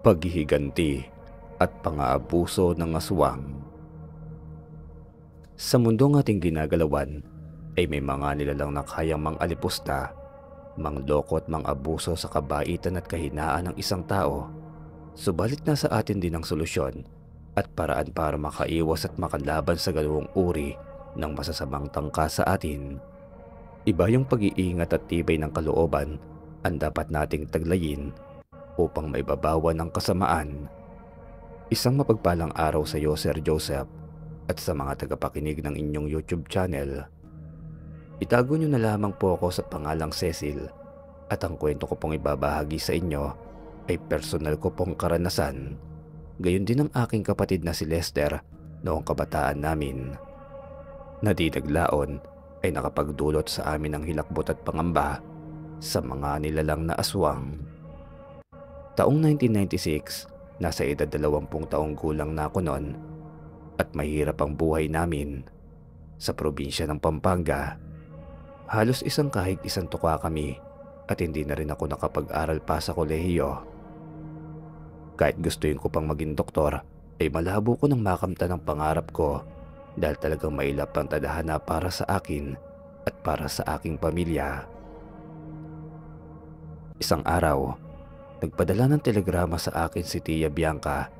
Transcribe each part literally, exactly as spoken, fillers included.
paghihiganti at pang-aabuso ng aswang. Sa mundong ating ginagalawan ay may mga nilalang na kayang mang-alipusta, mangloko at mang-abuso sa kabaitan at kahinaan ng isang tao. Subalit nasa atin din ang solusyon at paraan para makaiwas at makalaban sa ganoong uri ng masasamang tangka sa atin. Iba yung pag-iingat at tibay ng kalooban ang dapat nating taglayin upang maibabawan ang kasamaan. Isang mapagpalang araw sa iyo, Sir Joseph, at sa mga tagapakinig ng inyong YouTube channel. Itago nyo na lamang po ako sa pangalang Cecil at ang kwento ko pong ibabahagi sa inyo ay personal ko pong karanasan. Gayon din ang aking kapatid na si Lester noong kabataan namin. Nadidaglaon ay nakapagdulot sa amin ng hilakbot at pangamba sa mga nilalang na aswang. Taong nineteen ninety-six, nasa edad dalawampung taong gulang na ako noon at mahirap ang buhay namin sa probinsya ng Pampanga. Halos isang kahig isang tuka kami at hindi na rin ako nakapag-aral pa sa kolehiyo. Kahit gustuin ko pang maging doktor ay malabo ko nang makamtan ang pangarap ko dahil talagang mailap ang tadhana para sa akin at para sa aking pamilya. Isang araw, nagpadala ng telegrama sa akin si Tia Bianca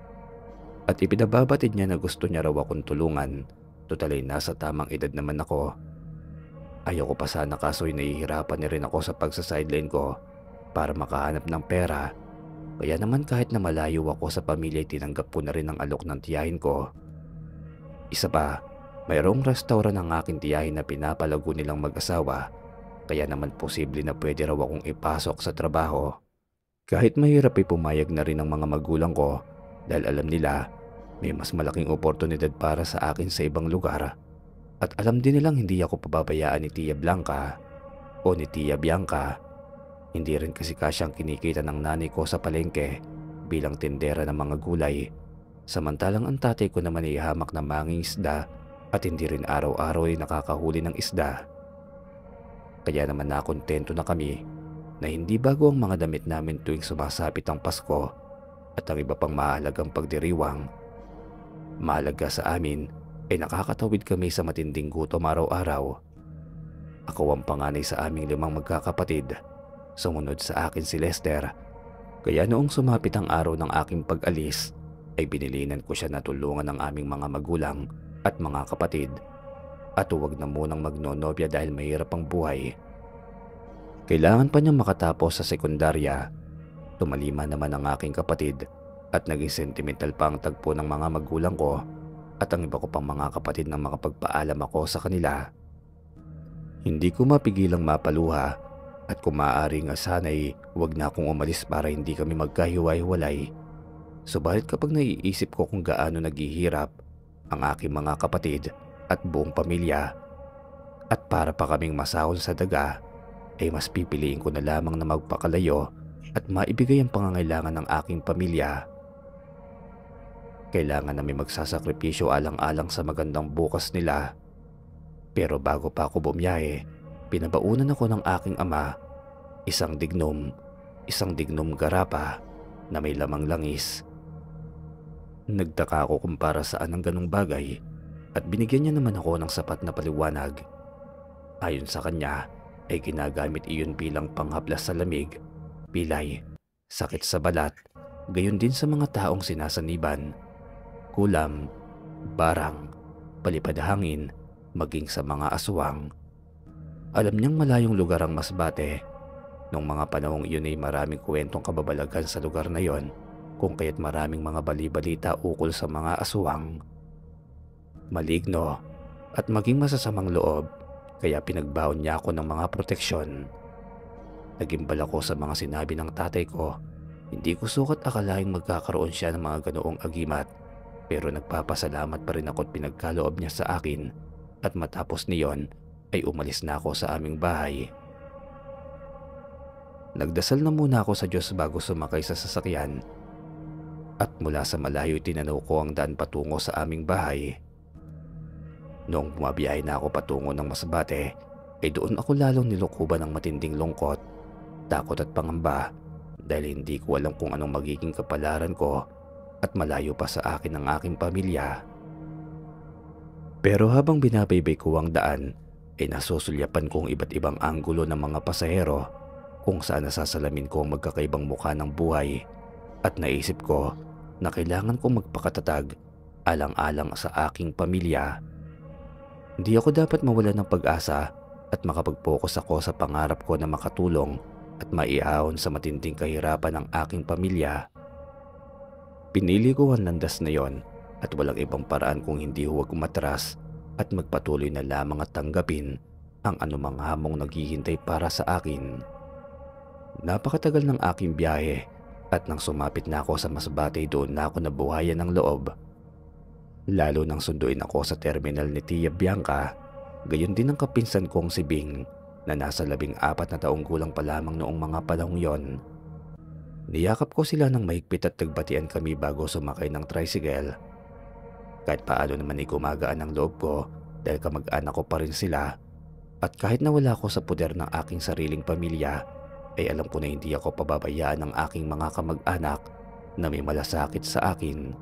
at ipinababatid niya na gusto niya raw akong tulungan. Total ay nasa tamang edad naman ako. Ayoko pa sana kaso'y nahihirapan na rin ako sa pagsa-sideline ko para makahanap ng pera. Kaya naman kahit na malayo ako sa pamilya ay tinanggap ko na rin ang alok ng tiyahin ko. Isa pa, mayroong restaurant ng aking tiyahin na pinapalago nilang mag-asawa. Kaya naman posible na pwede raw akong ipasok sa trabaho. Kahit mahirap ay pumayag na rin ang mga magulang ko dahil alam nila may mas malaking oportunidad para sa akin sa ibang lugar. At alam din nilang hindi ako pababayaan ni Tia Blanca o ni Tia Bianca. Hindi rin kasi kasyang kinikita ng nanay ko sa palengke bilang tindera ng mga gulay. Samantalang ang tatay ko naman ay hamak na mangingisda at hindi rin araw-araw ay nakakahuli ng isda. Kaya naman nakontento na kami na hindi bago ang mga damit namin tuwing sumasapit ang Pasko at ang iba pang mahalagang pagdiriwang. Mahalaga sa amin ay nakakatawid kami sa matinding gutom araw-araw. Ako ang panganay sa aming limang magkakapatid. Sumunod sa akin si Lester. Kaya noong sumapit ang araw ng aking pag-alis ay binilinan ko siya na tulungan ng aming mga magulang at mga kapatid. At huwag na munang magnonobya dahil mahirap ang buhay. Kailangan pa niyang makatapos sa sekundarya. Tumalima naman ang aking kapatid at naging sentimental pa ang tagpo ng mga magulang ko at ang iba ko pang mga kapatid nang makapagpaalam ako sa kanila. Hindi ko mapigilang mapaluha at kung maaari nga sana'y huwag na akong umalis para hindi kami magkahiwa-hiwalay. Subalit kapag naiisip ko kung gaano naghihirap ang aking mga kapatid at buong pamilya at para pa kaming masahol sa daga, ay mas pipiliin ko na lamang na magpakalayo at maibigay ang pangangailangan ng aking pamilya. Kailangan namin magsasakripisyo alang-alang sa magandang bukas nila. Pero bago pa ako bumiyahe, pinabaunan ako ng aking ama, isang dignom, isang dignom garapa na may lamang langis. Nagtaka ako kung para saan ang ganong bagay at binigyan niya naman ako ng sapat na paliwanag. Ayon sa kanya ay ginagamit iyon bilang panghaplas sa lamig, pilay, sakit sa balat, gayon din sa mga taong sinasaniban, kulam, barang, palipad hangin, maging sa mga aswang. Alam niyang malayong lugar ang Masbate. Noong mga panahong iyon ay maraming kwentong kababalagan sa lugar na yon, kung kaya't maraming mga bali-balita ukol sa mga aswang. Maligno at maging masasamang loob, kaya pinagbaon niya ako ng mga proteksyon. Nagimbal ako sa mga sinabi ng tatay ko. Hindi ko sukat akalaing magkakaroon siya ng mga ganoong agimat, pero nagpapasalamat pa rin ako at pinagkaloob niya sa akin at matapos niyon ay umalis na ako sa aming bahay. Nagdasal na muna ako sa Diyos bago sumakay sa sasakyan at mula sa malayo tinanaw ko ang daan patungo sa aming bahay. Noong bumabiyahe na ako patungo ng Masbate, ay doon ako lalong nilukuban ng matinding lungkot, takot at pangamba dahil hindi ko alam kung anong magiging kapalaran ko at malayo pa sa akin ang aking pamilya. Pero habang binabaybay ko ang daan, ay nasusulyapan ko ang iba't ibang anggulo ng mga pasahero kung saan nasasalamin ko ang magkakaibang mukha ng buhay at naisip ko na kailangan kong magpakatatag alang-alang sa aking pamilya. Hindi ako dapat mawalan ng pag-asa at makapag-focus ako sa pangarap ko na makatulong at maiahon sa matinding kahirapan ng aking pamilya. Pinili ko ang landas na yon at walang ibang paraan kung hindi huwag umatras at magpatuloy na lamang at tanggapin ang anumang hamong naghihintay para sa akin. Napakatagal ng aking biyahe at nang sumapit na ako sa Masbate, doon na ako nabuhayan ng loob. Lalo nang sunduin ako sa terminal ni Tia Bianca, gayon din ang kapinsan kong si Bing na nasa labing apat na taong gulang pa lamang noong mga panahong yon. Niyakap ko sila ng mahigpit at nagbatian kami bago sumakay ng tricycle. Kahit paano naman ay gumagaan ang loob ko dahil kamag-anak ko pa rin sila, at kahit nawala ako sa puder ng aking sariling pamilya, ay alam ko na hindi ako pababayaan ng aking mga kamag-anak na may malasakit sa akin.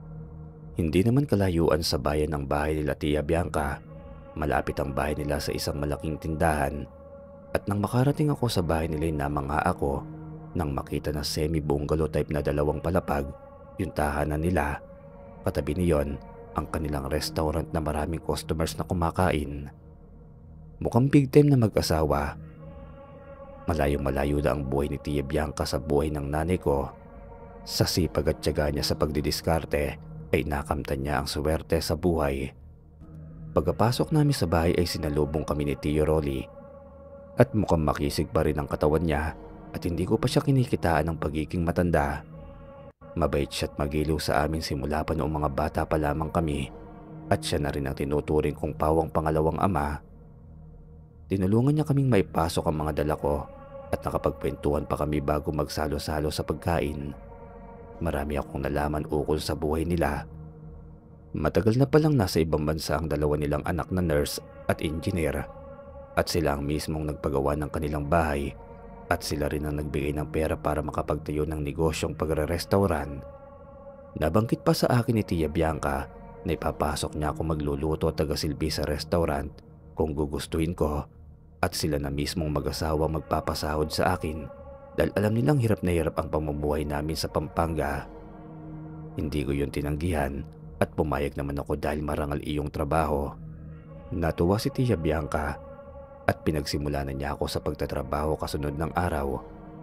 Hindi naman kalayuan sa bayan ng bahay nila Tia Bianca. Malapit ang bahay nila sa isang malaking tindahan, at nang makarating ako sa bahay nila, namangha ako nang makita na semi-bungalow type na dalawang palapag yung tahanan nila. Katabi niyon ang kanilang restaurant na maraming customers na kumakain. Mukhang big time na mag-asawa. Malayong malayo na ang buhay ni Tia Bianca sa buhay ng nanay ko. Sa sipag at tiyaga niya sa pagdidiskarte ay nakamtan niya ang swerte sa buhay. Pagkapasok namin sa bahay ay sinalubong kami ni Tio Rolly, at mukhang makisig pa rin ang katawan niya at hindi ko pa siya kinikitaan ng pagiging matanda. Mabait siya at magiliw sa amin simula pa noong mga bata pa lamang kami, at siya na rin ang tinuturing kong pawang pangalawang ama. Tinulungan niya kaming maipasok ang mga dala ko at nakapagkwentuhan pa kami bago magsalo-salo sa pagkain. Marami akong nalaman ukol sa buhay nila. Matagal na palang nasa ibang bansa ang dalawa nilang anak na nurse at engineer, at sila ang mismong nagpagawa ng kanilang bahay, at sila rin ang nagbigay ng pera para makapagtayo ng negosyong pagre-restauran. Nabanggit pa sa akin ni Tia Bianca na ipapasok niya ako magluluto at tagasilbi sa restaurant kung gugustuhin ko, at sila na mismong mag-asawa magpapasahod sa akin dahil alam nilang hirap na hirap ang pamumuhay namin sa Pampanga. Hindi ko yun tinanggihan at pumayag naman ako dahil marangal iyong trabaho. Natuwa si Tia Bianca at pinagsimula na niya ako sa pagtatrabaho kasunod ng araw.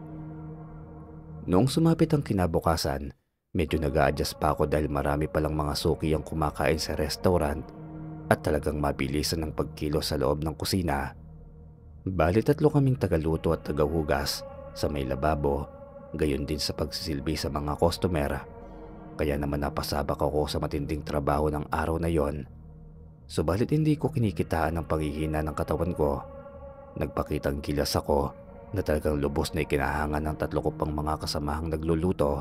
Noong sumapit ang kinabukasan, medyo nag-a-adjust pa ako dahil marami palang mga suki ang kumakain sa restaurant at talagang mabilisan ng pagkilos sa loob ng kusina. Bali tatlo kaming tagaluto at tagahugas sa may lababo, gayon din sa pagsisilbi sa mga customer. Kaya naman napasabak ako sa matinding trabaho ng araw na yon. Subalit hindi ko kinikitaan ang paghihina ng katawan ko. Nagpakitang gilas ako na talagang lubos na ikinahangan ng tatlo ko pang mga kasamahang nagluluto.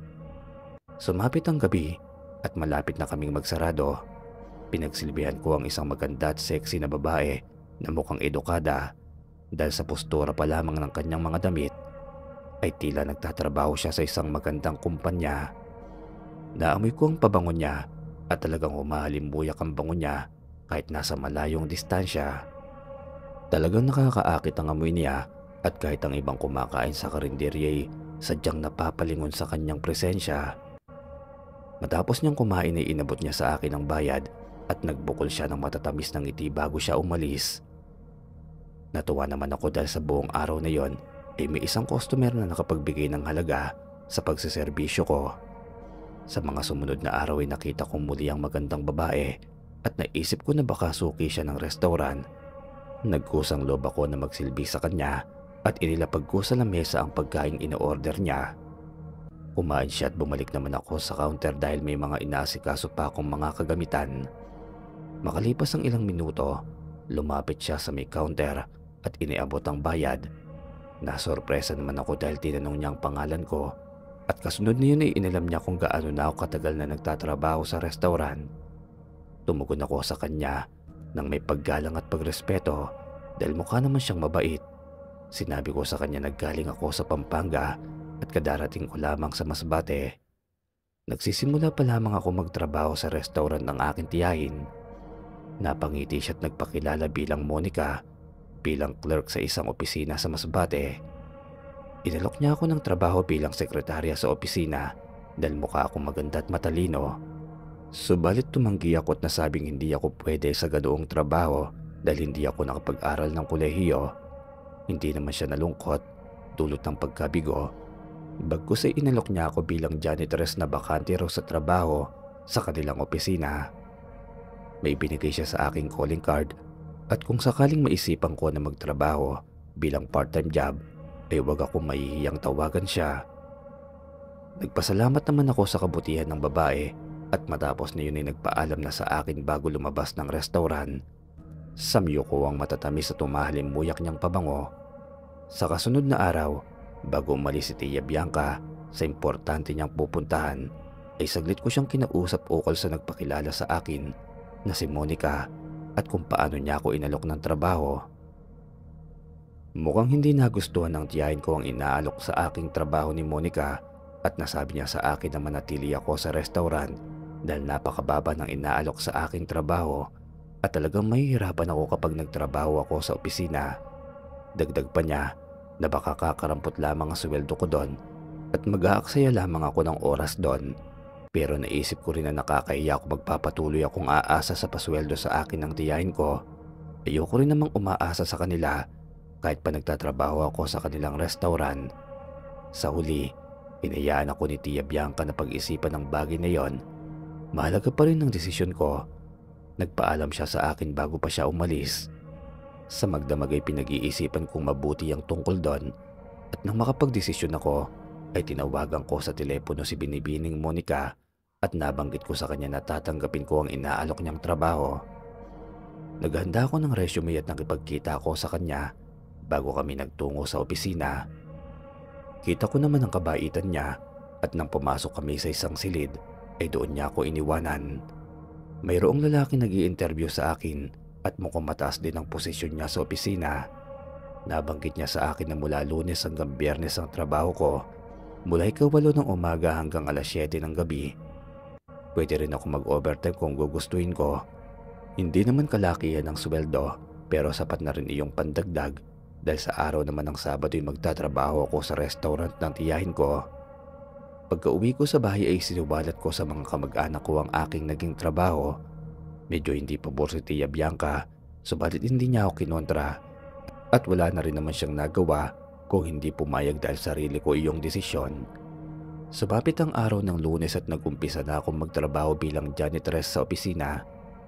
Sumapit ang gabi at malapit na kaming magsarado. Pinagsilbihan ko ang isang maganda at sexy na babae na mukhang edukada dahil sa postura pa lamang ng kanyang mga damit ay tila nagtatrabaho siya sa isang magandang kumpanya. Naamoy ko ang pabango niya at talagang humahalimbuyak ang bango niya kahit nasa malayong distansya. Talagang nakakaakit ang amoy niya at kahit ang ibang kumakain sa karinderya ay sadyang napapalingon sa kanyang presensya. Matapos niyang kumain ay inabot niya sa akin ang bayad at nagbukol siya ng matatamis ng ngiti bago siya umalis. Natuwa naman ako dahil sa buong araw na yon ay may isang customer na nakapagbigay ng halaga sa pagsiservisyo ko. Sa mga sumunod na araw ay nakita ko muli ang magandang babae at naisip ko na baka suki siya ng restaurant. Nagkusang loob ako na magsilbi sa kanya at inilapag ko sa lamesa ang pagkain ino-order niya. Kumain siya at bumalik naman ako sa counter dahil may mga inaasikaso pa akong mga kagamitan. Makalipas ang ilang minuto, lumapit siya sa may counter at iniabot ang bayad. Nasorpresa naman ako dahil tinanong niya ang pangalan ko. At kasunod na yun ay inalam niya kung gaano na ako katagal na nagtatrabaho sa restaurant. Tumugon ako sa kanya nang may paggalang at pagrespeto dahil mukha naman siyang mabait. Sinabi ko sa kanya na galing ako sa Pampanga at kadarating ko lamang sa Masbate. Nagsisimula pa lamang ako magtrabaho sa restaurant ng aking tiyahin. Napangiti siya at nagpakilala bilang Monica, bilang clerk sa isang opisina sa Masbate. Inalok niya ako ng trabaho bilang sekretarya sa opisina dahil mukha akong maganda at matalino. Subalit tumanggi ako at nasabing hindi ako pwede sa ganoong trabaho dahil hindi ako nakapag-aral ng kolehiyo. Hindi naman siya nalungkot, dulot ng pagkabigo. Bagkus ay inalok niya ako bilang janitress na bakante raw sa trabaho sa kanilang opisina. May binigay siya sa aking calling card at kung sakaling maisipan ko na magtrabaho bilang part-time job ay huwag akong mahihiyang tawagan siya. Nagpasalamat naman ako sa kabutihan ng babae at matapos na yun ay nagpaalam na sa akin bago lumabas ng restaurant. Samyo ko ang matatamis at tumahalim muyak niyang pabango. Sa kasunod na araw, bago umalis si Tia Bianca sa importante niyang pupuntahan, ay saglit ko siyang kinausap ukol sa nagpakilala sa akin na si Monica at kung paano niya ako inalok ng trabaho. Mukhang hindi nagustuhan ng tiyahin ko ang inaalok sa aking trabaho ni Monica at nasabi niya sa akin na manatili ako sa restaurant dahil napakababa ng inaalok sa aking trabaho at talagang mahihirapan ako kapag nagtrabaho ako sa opisina. Dagdag pa niya na baka kakarampot lamang ang sweldo ko doon at mag-aaksaya lamang ako ng oras doon. Pero naisip ko rin na nakakahiya kung magpapatuloy akong aasa sa pasweldo sa akin ng tiyahin ko. Ayoko rin namang umaasa sa kanila kahit pa nagtatrabaho ako sa kanilang restaurant. Sa huli, hinayaan ako ni Tia Bianca na pag-isipan ng bagay na yon. Mahalaga pa rin ang desisyon ko. Nagpaalam siya sa akin bago pa siya umalis. Sa magdamag ay pinag-iisipan kong mabuti ang tungkol doon at nang makapagdesisyon ako ay tinawagan ko sa telepono si Binibining Monica at nabanggit ko sa kanya na tatanggapin ko ang inaalok niyang trabaho. Naghanda ako ng resume at nakipagkita ako sa kanya bago kami nagtungo sa opisina. Kita ko naman ang kabaitan niya at nang pumasok kami sa isang silid ay doon niya ako iniwanan. Mayroong lalaki nag-i-interview sa akin at mukhang mataas din ang posisyon niya sa opisina. Nabanggit niya sa akin na mula Lunes hanggang Biyernes ang trabaho ko, mula ikawalo ng umaga hanggang alas siyete ng gabi. Pwede rin ako mag-overtime kung gugustuhin ko. Hindi naman kalakihan ang sweldo pero sapat na rin iyong pandagdag dahil sa araw naman ng Sabado ay magtatrabaho ako sa restaurant ng tiyahin ko. Pagka-uwi ko sa bahay ay siniwalat ko sa mga kamag-anak ko ang aking naging trabaho. Medyo hindi pabor si Tia Bianca, subalit hindi niya ako kinontra at wala na rin naman siyang nagawa kung hindi pumayag dahil sarili ko iyong desisyon. Sumapit ang araw ng Lunes at nag-umpisa na akong magtrabaho bilang janitress sa opisina.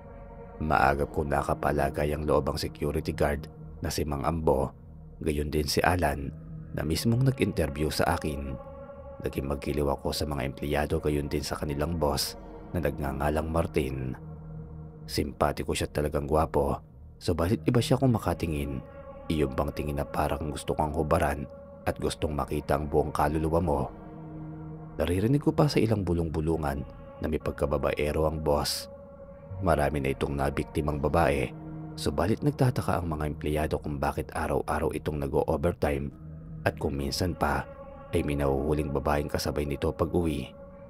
Maagap kong nakapalagay ang loobang security guard na si Mang Ambo, gayon din si Alan na mismong nag-interview sa akin. Naging magkiliw ako sa mga empleyado gayon din sa kanilang boss na nagngangalang Martin. Simpatiko siya talagang gwapo, subalit iba siya kung makatingin. Iyong bang tingin na parang gusto kang hubaran at gustong makita ang buong kaluluwa mo. Naririnig ko pa sa ilang bulong-bulungan na may pagkababaero ang boss. Marami na itong nabiktimang babae, subalit nagtataka ang mga empleyado kung bakit araw-araw itong nag-o-overtime at kung minsan pa ay may nahuhuling babaeng kasabay nito pag-uwi.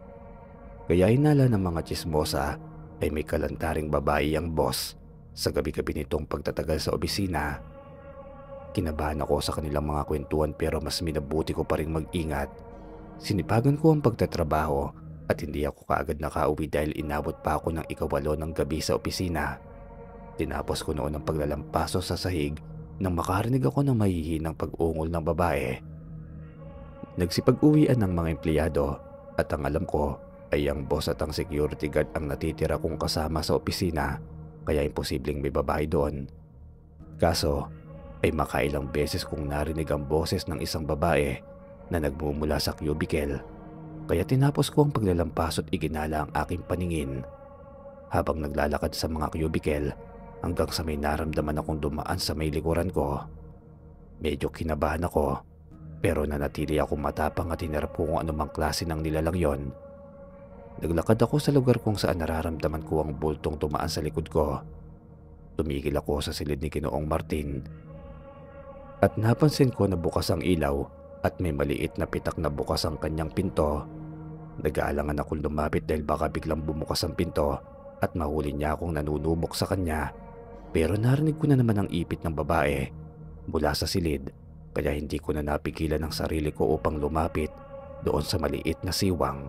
Kaya hinala ng mga tsismosa ay may kalantaring babae ang boss sa gabi-gabi nitong pagtatagal sa opisina. Kinabahan ako sa kanilang mga kwentuhan pero mas minabuti ko pa rin mag-ingat. Sinipagan ko ang pagtatrabaho at hindi ako kaagad nakauwi dahil inabot pa ako ng ikawalo ng gabi sa opisina. Tinapos ko noon ang paglalampaso sa sahig nang makarinig ako ng mahihinang pag-ungol ng babae. Nagsipag-uwian ng mga empleyado at ang alam ko ay ang boss at ang security guard ang natitira kong kasama sa opisina kaya imposibleng may babae doon. Kaso ay makailang beses kong narinig ang boses ng isang babae na nagmumula sa cubicle kaya tinapos ko ang paglalampaso at iginala ang aking paningin. Habang naglalakad sa mga cubicle hanggang sa may naramdaman akong dumaan sa may likuran ko. Medyo kinabahan ako pero nanatili akong matapang at hinarap ko kung anumang klase ng nilalang yon. Naglakad ako sa lugar kung saan nararamdaman ko ang bultong tumaan sa likod ko. Tumigil ako sa silid ni Ginoong Martin at napansin ko na bukas ang ilaw at may maliit na pitak na bukas ang kanyang pinto. Nag-aalangan akong lumapit dahil baka biglang bumukas ang pinto at mahuli niya akong nanunubok sa kanya. Pero narinig ko na naman ang ipit ng babae mula sa silid, kaya hindi ko na napigilan ang sarili ko upang lumapit doon sa maliit na siwang.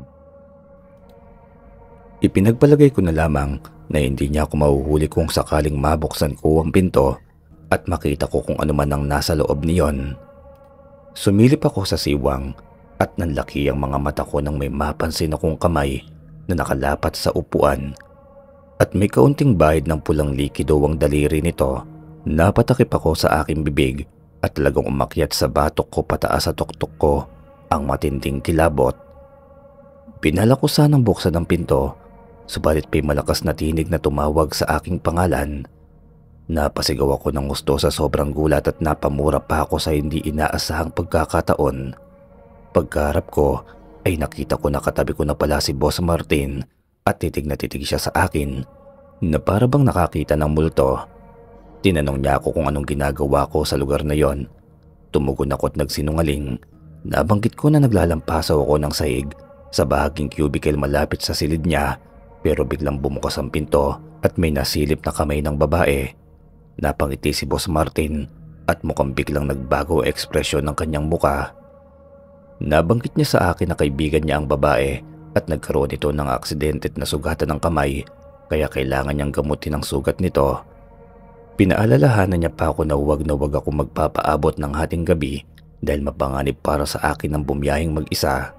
Ipinagpalagay ko na lamang na hindi niya ako mahuhuli kung sakaling mabuksan ko ang pinto at makita ko kung ano man ang nasa loob niyon. Sumilip ako sa siwang at nanlaki ang mga mata ko nang may mapansin akong kamay na nakalapat sa upuan at may kaunting bahid ng pulang likido ang daliri nito. Napatakip ako sa aking bibig at talagang umakyat sa batok ko pataas sa tuktok ko ang matinding kilabot. Pinala ko sanang buksan ang pinto, subalit may malakas na tinig na tumawag sa aking pangalan. Napasigaw ako ng gusto sa sobrang gulat at napamura pa ako sa hindi inaasahang pagkakataon. Pagkaharap ko ay nakita ko na katabi ko na pala si Boss Martin at titig na titig siya sa akin na para bang nakakita ng multo. Tinanong niya ako kung anong ginagawa ko sa lugar na yon. Tumugon ako at nagsinungaling. Nabanggit ko na naglalampasaw ako ng sahig sa bahaging cubicle malapit sa silid niya, pero biglang bumukas ang pinto at may nasilip na kamay ng babae. Napangiti si Boss Martin at mukhang biglang nagbago ang ekspresyon ng kanyang muka. Nabanggit niya sa akin na kaibigan niya ang babae at nagkaroon ito ng aksidente at nasugatan ng kamay, kaya kailangan niyang gamutin ang sugat nito. Pinaalalahanan niya pa ako na huwag na huwag ako magpapaabot ng hating gabi dahil mapanganib para sa akin ang bumiyahing mag-isa.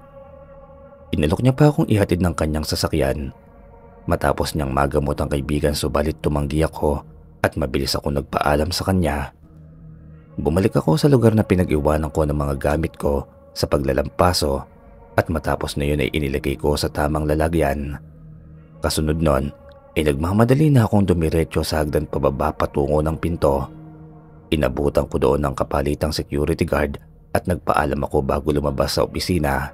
Inalok niya pa akong ihatid ng kanyang sasakyan. Matapos niyang magamot ang kaibigan, subalit tumanggi ako at mabilis ako nagpaalam sa kanya. Bumalik ako sa lugar na pinag-iwanan ko ng mga gamit ko sa paglalampaso at matapos na yun ay inilagay ko sa tamang lalagyan. Kasunod nun ay nagmamadali na akong dumiretso sa hagdan pababa patungo ng pinto. Inabutan ko doon ng kapalitang security guard at nagpaalam ako bago lumabas sa opisina.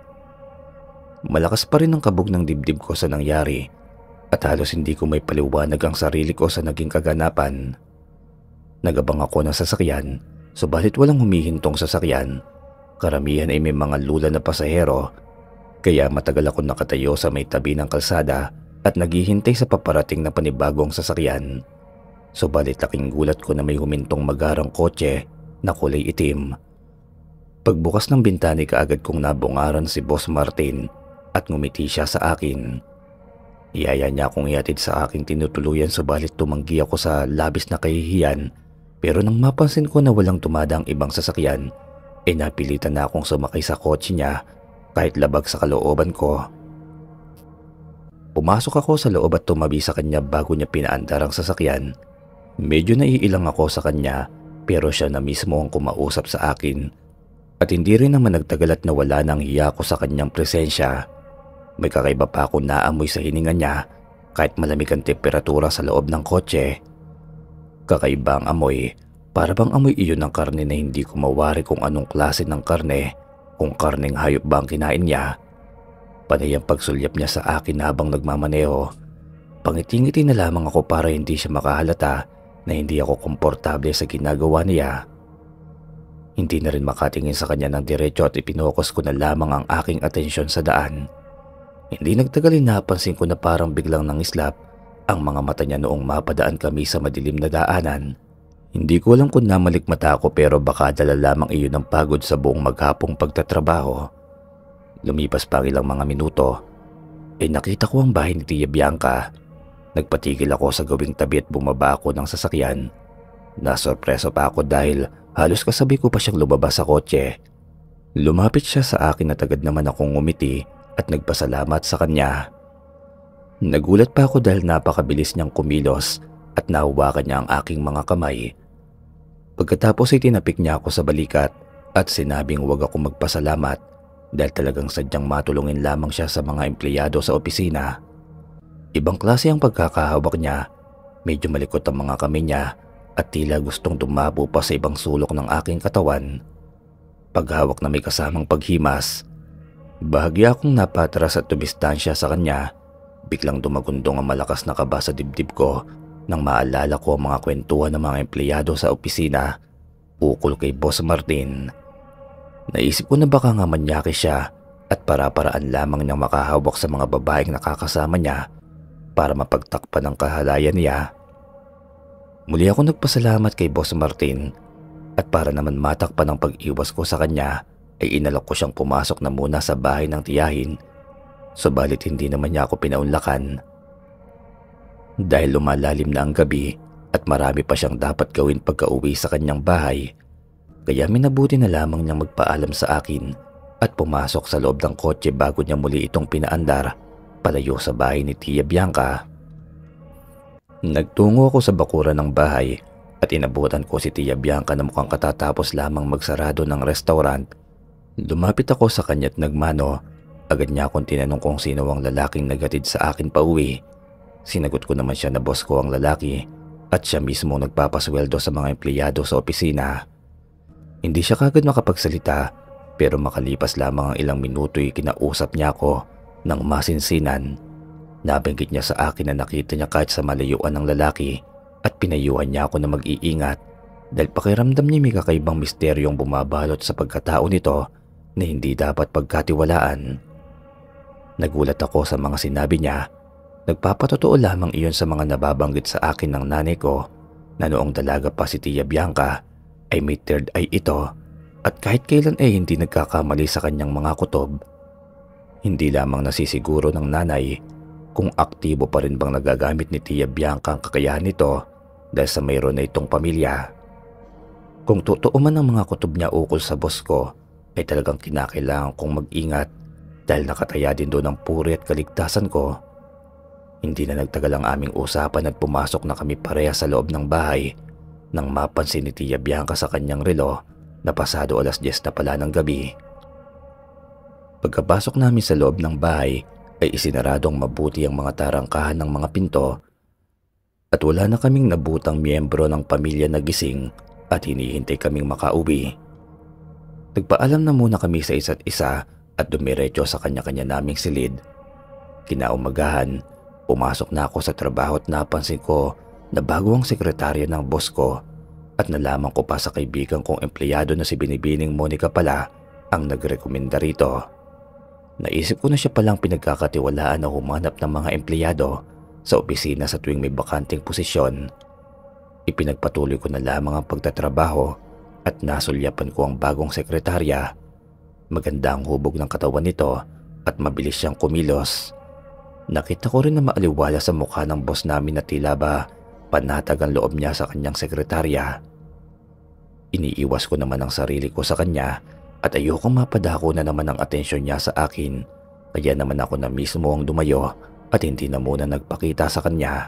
Malakas pa rin ang kabog ng dibdib ko sa nangyari at halos hindi ko may paliwanag ang sarili ko sa naging kaganapan. Nagabang ako ng sasakyan, subalit walang humihintong sasakyan. Karamihan ay may mga lula na pasahero, kaya matagal ako nakatayo sa may tabi ng kalsada at naghihintay sa paparating na panibagong sasakyan. Subalit laking gulat ko na may humintong magarang kotse na kulay itim. Pagbukas ng bintana kaagad kong nabungaran si Boss Martin at ngumiti siya sa akin. Iyaya niya akong ihatid sa aking tinutuluyan, subalit tumanggi ako sa labis na kahihiyan, pero nang mapansin ko na walang tumadang ibang sasakyan, ay eh napilitan na akong sumakay sa kotse niya kahit labag sa kalooban ko. Pumasok ako sa loob at tumabi sa kanya bago niya pinaandar ang sasakyan. Medyo naiilang ako sa kanya, pero siya na mismo ang kumausap sa akin. At hindi rin naman nagtagal at nawala ng hiya ko sa kanyang presensya. May kakaiba pa ako naamoy sa hininga niya kahit malamig ang temperatura sa loob ng kotse. Kakaiba ang amoy, para bang amoy iyon ng karne na hindi ko mawari kung anong klase ng karne, kung karneng hayop ba ang kinain niya. Panay ang pagsulyap niya sa akin habang nagmamaneho. Pangiti-ngiti na lamang ako para hindi siya makahalata na hindi ako komportable sa ginagawa niya. Hindi na rin makatingin sa kanya ng diretso at ipinokos ko na lamang ang aking atensyon sa daan. Hindi nagtagal ay napansin ko na parang biglang nangislap ang mga mata niya noong mapadaan kami sa madilim na daanan. Hindi ko alam kung namalikmata ako, pero baka dala lamang iyon ng pagod sa buong maghapong pagtatrabaho. Lumipas pa ang ilang mga minuto, ay nakita ko ang bahay ni Tia Bianca. Nagpatigil ako sa gawing tabi at bumaba ako ng sasakyan. Nasorpreso pa ako dahil halos kasabay ko pa siyang lumabas sa kotse. Lumapit siya sa akin at agad naman akong ngumiti at nagpasalamat sa kanya. Nagulat pa ako dahil napakabilis niyang kumilos at nahuwakan niya ang aking mga kamay. Pagkatapos ay tinapik niya ako sa balikat at sinabing huwag ako magpasalamat dahil talagang sadyang matulungin lamang siya sa mga empleyado sa opisina. Ibang klase ang pagkakahawak niya, medyo malikot ang mga kamay niya at tila gustong dumabo pa sa ibang sulok ng aking katawan. Paghawak na may kasamang paghimas, bahagya akong napatras at tumistansya sa kanya. Biglang dumagundong ang malakas na kaba sa dibdib ko nang maalala ko ang mga kwentuhan ng mga empleyado sa opisina ukol kay Boss Martin. Naisip ko na baka nga manyaki siya at para-paraan lamang niyang makahawak sa mga babaeng nakakasama niya para mapagtakpan ang kahalayan niya. Muli ako nagpasalamat kay Boss Martin at para naman matakpan ang pag-iwas ko sa kanya ay inalok ko siyang pumasok na muna sa bahay ng tiyahin, subalit hindi naman niya ako pinaunlakan. Dahil lumalalim na ang gabi at marami pa siyang dapat gawin pagka-uwi sa kanyang bahay, kaya minabuti na lamang niyang magpaalam sa akin at pumasok sa loob ng kotse bago niya muli itong pinaandar palayo sa bahay ni Tia Bianca. Nagtungo ako sa bakuran ng bahay at inabutan ko si Tia Bianca na mukhang katatapos lamang magsarado ng restaurant. Lumapit ako sa kanya at nagmano. Agad niya akong tinanong kung sino ang lalaking nagatid sa akin pa uwi. Sinagot ko naman siya na boss ko ang lalaki at siya mismo nagpapasweldo sa mga empleyado sa opisina. Hindi siya kagad makapagsalita pero makalipas lamang ang ilang minuto ay kinausap niya ako ng masinsinan. Nabanggit niya sa akin na nakita niya kahit sa malayuan ng lalaki at pinayuhan niya ako na mag-iingat dahil pakiramdam niya may kakaibang misteryong bumabalot sa pagkatao nito na hindi dapat pagkatiwalaan. Nagulat ako sa mga sinabi niya. Nagpapatotoo lamang iyon sa mga nababanggit sa akin ng nanay ko na noong dalaga pa si Tia Bianca ay may third eye ito at kahit kailan ay hindi nagkakamali sa kanyang mga kutob. Hindi lamang nasisiguro ng nanay kung aktibo pa rin bang nagagamit ni Tia Bianca ang kakayahan nito dahil sa mayroon na itong pamilya. Kung totoo man ang mga kutob niya ukol sa boss ko, ay talagang kinakailangan kong mag-ingat dahil nakataya din doon ang puri at kaligtasan ko. Hindi na nagtagal ang aming usapan at pumasok na kami pareha sa loob ng bahay nang mapansin ni Tia Bianca sa kanyang relo na pasado alas diyes na pala ng gabi. Pagkapasok namin sa loob ng bahay ay isinaradong mabuti ang mga tarangkahan ng mga pinto at wala na kaming nabutang miyembro ng pamilya na gising at hinihintay kaming makauwi. Nagpaalam na muna kami sa isa't isa at dumiretso sa kanya-kanya naming silid. Kinaumagahan, pumasok na ako sa trabaho at napansin ko na bago ang sekretarya ng boss ko at nalaman ko pa sa kaibigan kong empleyado na si Binibining Monica pala ang nagrekomenda rito. Naisip ko na siya palang pinagkakatiwalaan na humanap ng mga empleyado sa opisina sa tuwing may bakanting posisyon. Ipinagpatuloy ko na lamang ang pagtatrabaho at nasulyapan ko ang bagong sekretarya. Maganda ang hubog ng katawan nito at mabilis siyang kumilos. Nakita ko rin na maaliwala sa mukha ng boss namin na tila ba panatag ang loob niya sa kanyang sekretarya. Iniiwas ko naman ang sarili ko sa kanya at ayokong mapadako na naman ang atensyon niya sa akin, kaya naman ako na mismo ang dumayo at hindi na muna nagpakita sa kanya.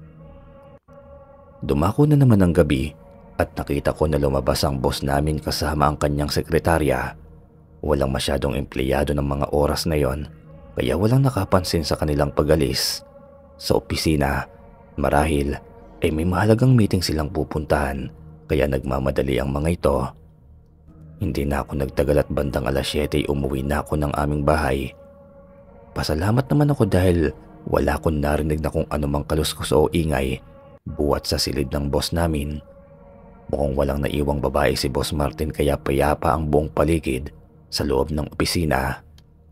Dumako na naman ang gabi at nakita ko na lumabas ang boss namin kasama ang kanyang sekretarya. Walang masyadong empleyado ng mga oras na yon, kaya walang nakapansin sa kanilang pag-alis. Sa opisina, marahil ay may mahalagang meeting silang pupuntahan, kaya nagmamadali ang mga ito. Hindi na ako nagtagal at bandang alas siyete ay umuwi na ako ng aming bahay. Pasalamat naman ako dahil wala akong narinig na kung anumang kaluskos o ingay buwat sa silid ng boss namin. Mukhang walang naiwang babae si Boss Martin kaya payapa ang buong paligid sa loob ng opisina.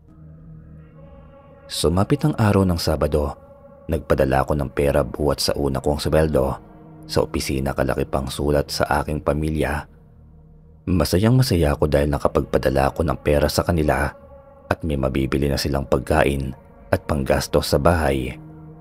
Sumapit ang araw ng Sabado. Nagpadala ako ng pera buwat sa una kong sweldo. Sa opisina kalaki pang sulat sa aking pamilya. Masayang masaya ako dahil nakapagpadala ako ng pera sa kanila at may mabibili na silang pagkain at panggastos sa bahay.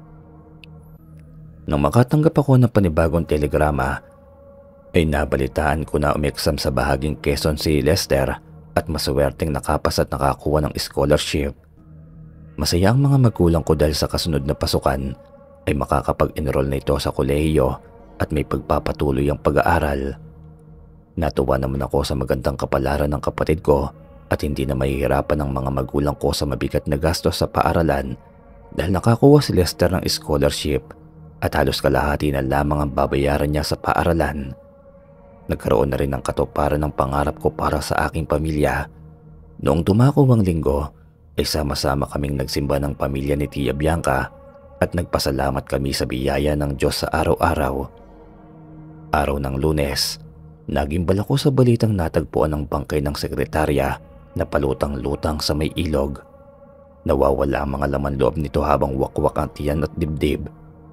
Nang makatanggap ako ng panibagong telegrama, ay nabalitaan ko na umeksam sa bahaging Quezon si Lester at maswerteng nakapas at nakakuha ng scholarship. Masaya ang mga magulang ko dahil sa kasunod na pasukan ay makakapag-enroll na ito sa kolehiyo at may pagpapatuloy ang pag-aaral. Natuwa naman ako sa magandang kapalaran ng kapatid ko at hindi na mahihirapan ang mga magulang ko sa mabigat na gastos sa paaralan dahil nakakuha si Lester ng scholarship at halos kalahati na lamang ang babayaran niya sa paaralan. Nagkaroon na rin ng katuparan ng pangarap ko para sa aking pamilya. Noong dumako ang linggo, ay sama-sama kaming nagsimba ng pamilya ni Tia Bianca at nagpasalamat kami sa biyaya ng Diyos sa araw-araw. Araw ng Lunes, Nagimbal ako sa balitang natagpuan ng bangkay ng sekretarya na palutang-lutang sa may ilog. Nawawala ang mga laman loob nito habang wakwak ang tiyan at dibdib.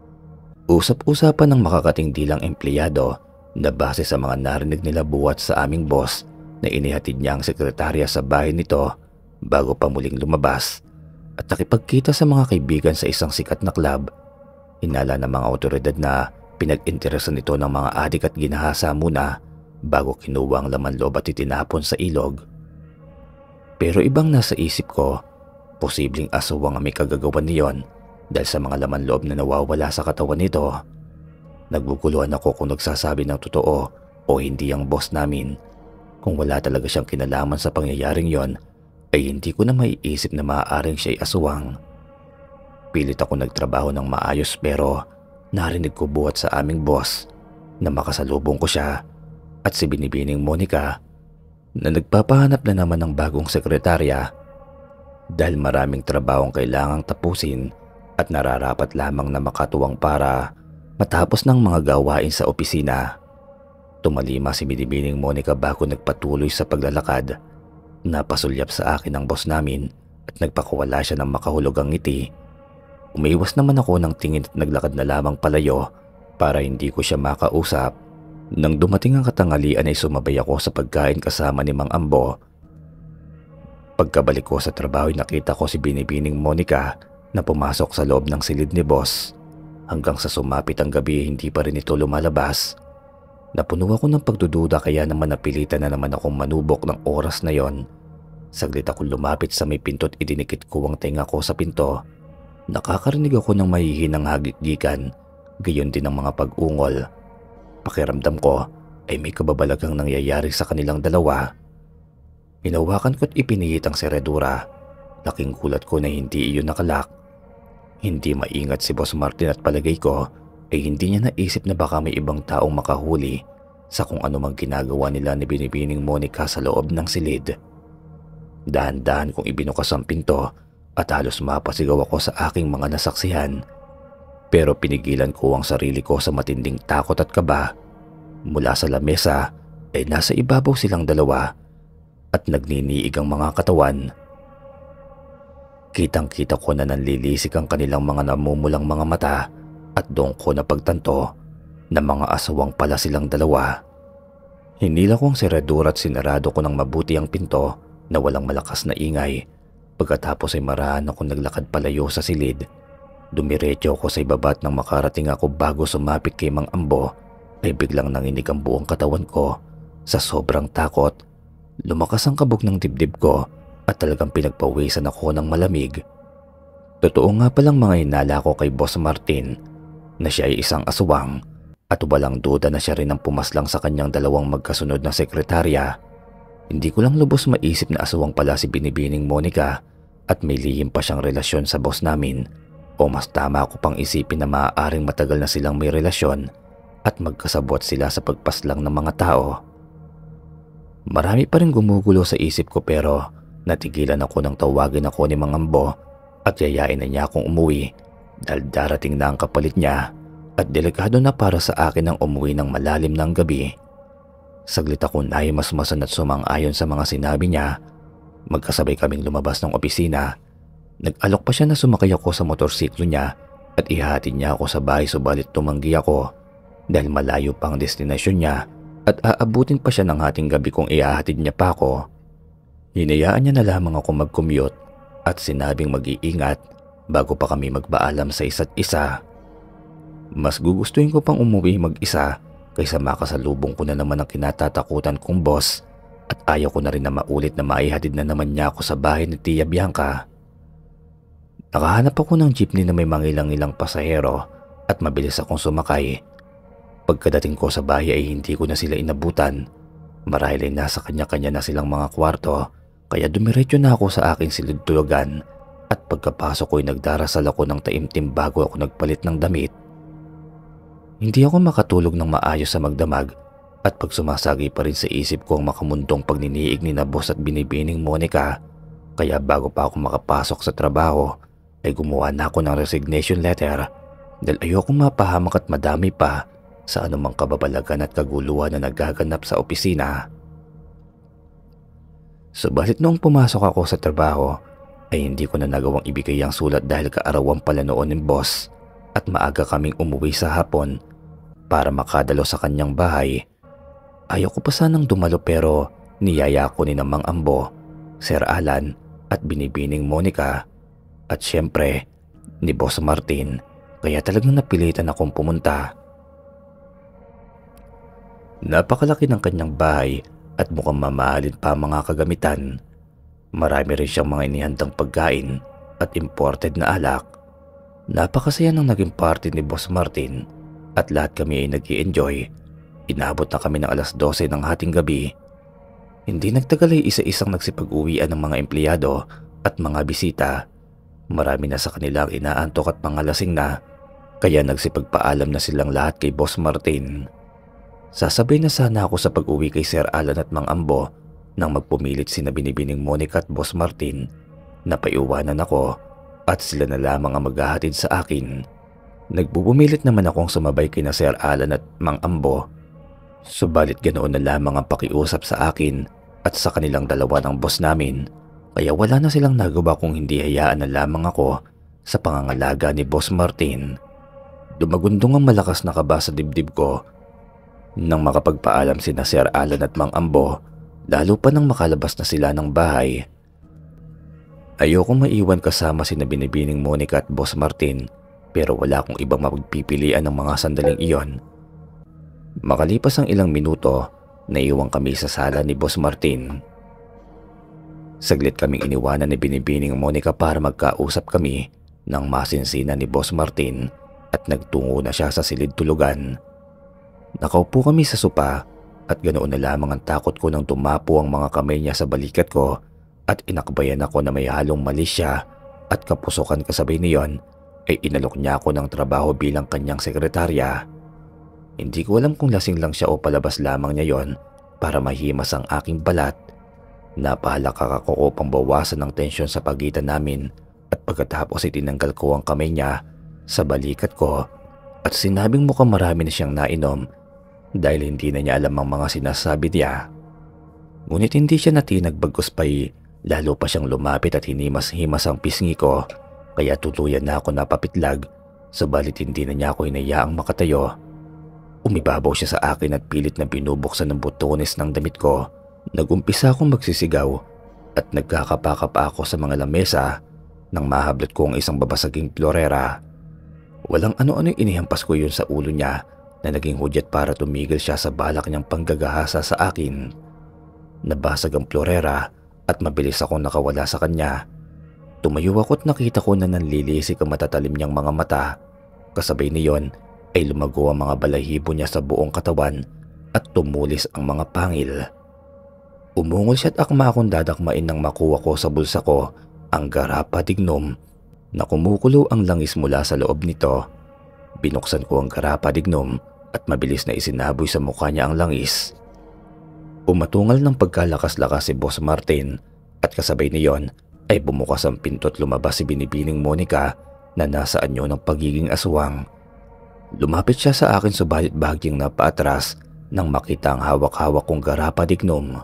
Usap-usapan ng makakatingdilang empleyado na base sa mga narinig nila buwat sa aming boss na inihatid niya ang sekretarya sa bahay nito bago pa muling lumabas at nakipagkita sa mga kaibigan sa isang sikat na club. Hinala ng mga otoridad na pinag-interesan nito ng mga adik at ginahasa muna bago kinuha ang laman loob at itinapon sa ilog. Pero ibang nasa isip ko, posibleng aswang ang may kagagawan niyon dahil sa mga laman loob na nawawala sa katawan nito. Naguguluhan ako kung nagsasabi ng totoo o hindi ang boss namin. Kung wala talaga siyang kinalaman sa pangyayaring yon, ay hindi ko na maiisip na maaaring siya'y aswang. Pilit ako nagtrabaho ng maayos pero narinig ko buhat sa aming boss na makasalubong ko siya at si Binibining Monica na nagpapahanap na naman ng bagong sekretarya dahil maraming trabahong kailangang tapusin at nararapat lamang na makatuwang para matapos ng mga gawain sa opisina. Tumalima si Binibining Monica bago nagpatuloy sa paglalakad. Napasulyap sa akin ang boss namin at nagpakawala siya ng makahulugang ngiti. Umiwas naman ako ng tingin at naglakad na lamang palayo para hindi ko siya makausap. Nang dumating ang katangalian ay sumabay ako sa pagkain kasama ni Mang Ambo. Pagkabalik ko sa trabaho ay nakita ko si Binibining Monica na pumasok sa loob ng silid ni boss. Hanggang sa sumapit ang gabi hindi pa rin ito lumalabas. Napuno ako ng pagdududa kaya naman napilitan na naman akong manubok ng oras na yon. Saglit akong lumapit sa may pinto at idinikit ko ang tenga ko sa pinto. Nakakarinig ako ng mahihinang hagik-gikan, gayon din ang mga pag-ungol. Pakiramdam ko ay may kababalagang nangyayari sa kanilang dalawa. Hinawakan ko't ipinihit ang seredura. Laking gulat ko na hindi iyon nakalak. Hindi maingat si Boss Martin at palagay ko ay hindi niya naisip na baka may ibang taong makahuli sa kung ano mang ginagawa nila ni Binibining Monica sa loob ng silid. Dahan-dahan kong ibinukas ang pinto at halos mapasigaw ako sa aking mga nasaksihan. Pero pinigilan ko ang sarili ko sa matinding takot at kaba. Mula sa lamesa ay nasa ibabaw silang dalawa at nagniniig ang mga katawan. Kitang-kita ko na nanlilisik ang kanilang mga namumulang mga mata at doon ko napagtanto na mga aswang pala silang dalawa. Hinila ko ang seradura at sinarado ko ng mabuti ang pinto na walang malakas na ingay. Pagkatapos ay maraan akong naglakad palayo sa silid. Dumiretso ako sa ibaba at nang makarating ako bago sumapit kay Mang Ambo ay biglang nanginig ang buong katawan ko. Sa sobrang takot, lumakas ang kabog ng dibdib ko at talagang pinagpawisan ako ng malamig. Totoo nga palang mga hinala ko kay Boss Martin na siya ay isang aswang at walang duda na siya rin ang pumaslang sa kanyang dalawang magkasunod na sekretarya. Hindi ko lang lubos maisip na aswang pala si Binibining Monica at may lihim pa siyang relasyon sa boss namin, o mas tama ako pang isipin na maaaring matagal na silang may relasyon at magkasabwat sila sa pagpaslang ng mga tao. Marami pa rin gumugulo sa isip ko pero natigilan ako nang tawagin ako ni Mang Ambo at yayain na niya akong umuwi dahil darating na ang kapalit niya at delikado na para sa akin ang umuwi ng malalim ng gabi. Saglit ako naimasmasan at sumang-ayon sa mga sinabi niya. Magkasabay kaming lumabas ng opisina. Nag-alok pa siya na sumakay ako sa motorsiklo niya at ihahatid niya ako sa bahay subalit tumanggi ako dahil malayo pa ang destinasyon niya at aabutin pa siya ng hating gabi kung ihahatid niya pa ako. Hinayaan niya na lamang ako mag-commute at sinabing mag-iingat bago pa kami magpaalam sa isa't isa. Mas gugustuhin ko pang umuwi mag-isa kaysa makasalubong ko na naman ang kinatatakutan kong boss at ayaw ko na rin na maulit na maihatid na naman niya ako sa bahay ni Tia Bianca. Nakahanap ako ng jeepney na may mangilang-ilang pasahero at mabilis akong sumakay. Pagkadating ko sa bahay ay hindi ko na sila inabutan. Marahil ay nasa kanya-kanya na silang mga kwarto kaya dumiretso na ako sa aking silid tulugan at pagkapasok ko ay nagdarasal ako ng taimtim bago ako nagpalit ng damit. Hindi ako makatulog ng maayos sa magdamag at pag sumasagi pa rin sa isip ko ang makamundong pagniniig ni na boss at Binibining Monica, kaya bago pa ako makapasok sa trabaho ay gumawa na ako ng resignation letter dahil ayokong mapahamak at madami pa sa anumang kababalagan at kaguluhan na nagaganap sa opisina. Subalit noong pumasok ako sa trabaho ay hindi ko na nagawang ibigay ang sulat dahil kaarawan pala noon ng boss at maaga kaming umuwi sa hapon para makadalo sa kanyang bahay. Ayaw ko pa sanang dumalo pero niyaya ko ni Mang Ambo, Sir Alan at Binibining Monica at syempre ni Boss Martin, kaya talagang napilitan akong pumunta. Napakalaki ng kanyang bahay at mukhang mamahalin pa ang mga kagamitan. Marami rin siyang mga inihandang pagkain at imported na alak. Napakasaya ng naging party ni Boss Martin at lahat kami ay nag-i-enjoy. Inabot na kami ng alas dose ng hating gabi. Hindi nagtagal ay isa-isang nagsipag-uwian ng mga empleyado at mga bisita. Marami na sa kanila ang inaantok at mga lasing na, kaya nagsipagpaalam na silang lahat kay Boss Martin. Sasabay na sana ako sa pag-uwi kay Sir Alan at Mang Ambo nang magpumilit sina Binibining Monica at Boss Martin na paiuwanan ako at sila na lamang ang maghahatid sa akin. Nagbubumilit naman akong sumabay kina Sir Alan at Mang Ambo. Subalit ganoon na lamang ang pakiusap sa akin at sa kanilang dalawa ng boss namin, kaya wala na silang nagawa kung hindi hayaan na lamang ako sa pangangalaga ni Boss Martin. Dumagundong ang malakas na kaba sa dibdib ko nang makapagpaalam sina Sir Alan at Mang Ambo, lalo pa nang makalabas na sila ng bahay. Ayokong maiwan kasama sina Binibining Monica at Boss Martin pero wala akong ibang mapagpipilian ng mga sandaling iyon. Makalipas ang ilang minuto, naiwan kami sa sala ni Boss Martin. Saglit kaming iniwanan ni Binibining Monica para magkausap kami nang masinsinan ni Boss Martin at nagtungo na siya sa silid tulugan. Nakaupo kami sa sopa at ganoon na lamang ang takot ko nang tumapo ang mga kamay niya sa balikat ko at inakbayan ako na may halong mali siya at kapusukan kasabay niyon ay inalok niya ako ng trabaho bilang kanyang sekretarya. Hindi ko alam kung lasing lang siya o palabas lamang niya yon para mahimas ang aking balat. Napahalaga ako upang bawasan ang tensyon sa pagitan namin at pagkatapos ay tinanggal ko ang kamay niya sa balikat ko at sinabing mukhang marami na siyang nainom dahil hindi na niya alam ang mga sinasabi niya. Ngunit hindi siya natinag bagkus pa'y lalo pa siyang lumapit at hinimas-himas ang pisngi ko kaya tuluyan na ako napapitlag subalit hindi na niya ako hinayaang makatayo. Umibabaw siya sa akin at pilit na binubuksan ng butones ng damit ko. Nagumpisa akong magsisigaw at nagkakapakapa ako sa mga lamesa nang mahablot ko ang isang babasaging florera. Walang ano-ano inihampas ko yun sa ulo niya na naging hudyat para tumigil siya sa balak niyang panggagahasa sa akin. Nabasag ang florera at mabilis akong nakawala sa kanya. Tumayo ako at nakita ko na nanlilisik ang matatalim niyang mga mata. Kasabay niyon ay lumago ang mga balahibo niya sa buong katawan at tumulis ang mga pangil. Umungol siya at akma akong dadakmain nang makuha ko sa bulsa ko ang garapa dignum na kumukulo ang langis mula sa loob nito. Binuksan ko ang garapa dignum at mabilis na isinaboy sa mukha niya ang langis. Umatungal ng pagkalakas-lakas si Boss Martin at kasabay niyon ay bumukas ang pinto at lumabas si Binibining Monica na nasa anyo ng pagiging aswang. Lumapit siya sa akin subalit bahagyang napaatras nang makita ang hawak-hawak kong garapa dignum.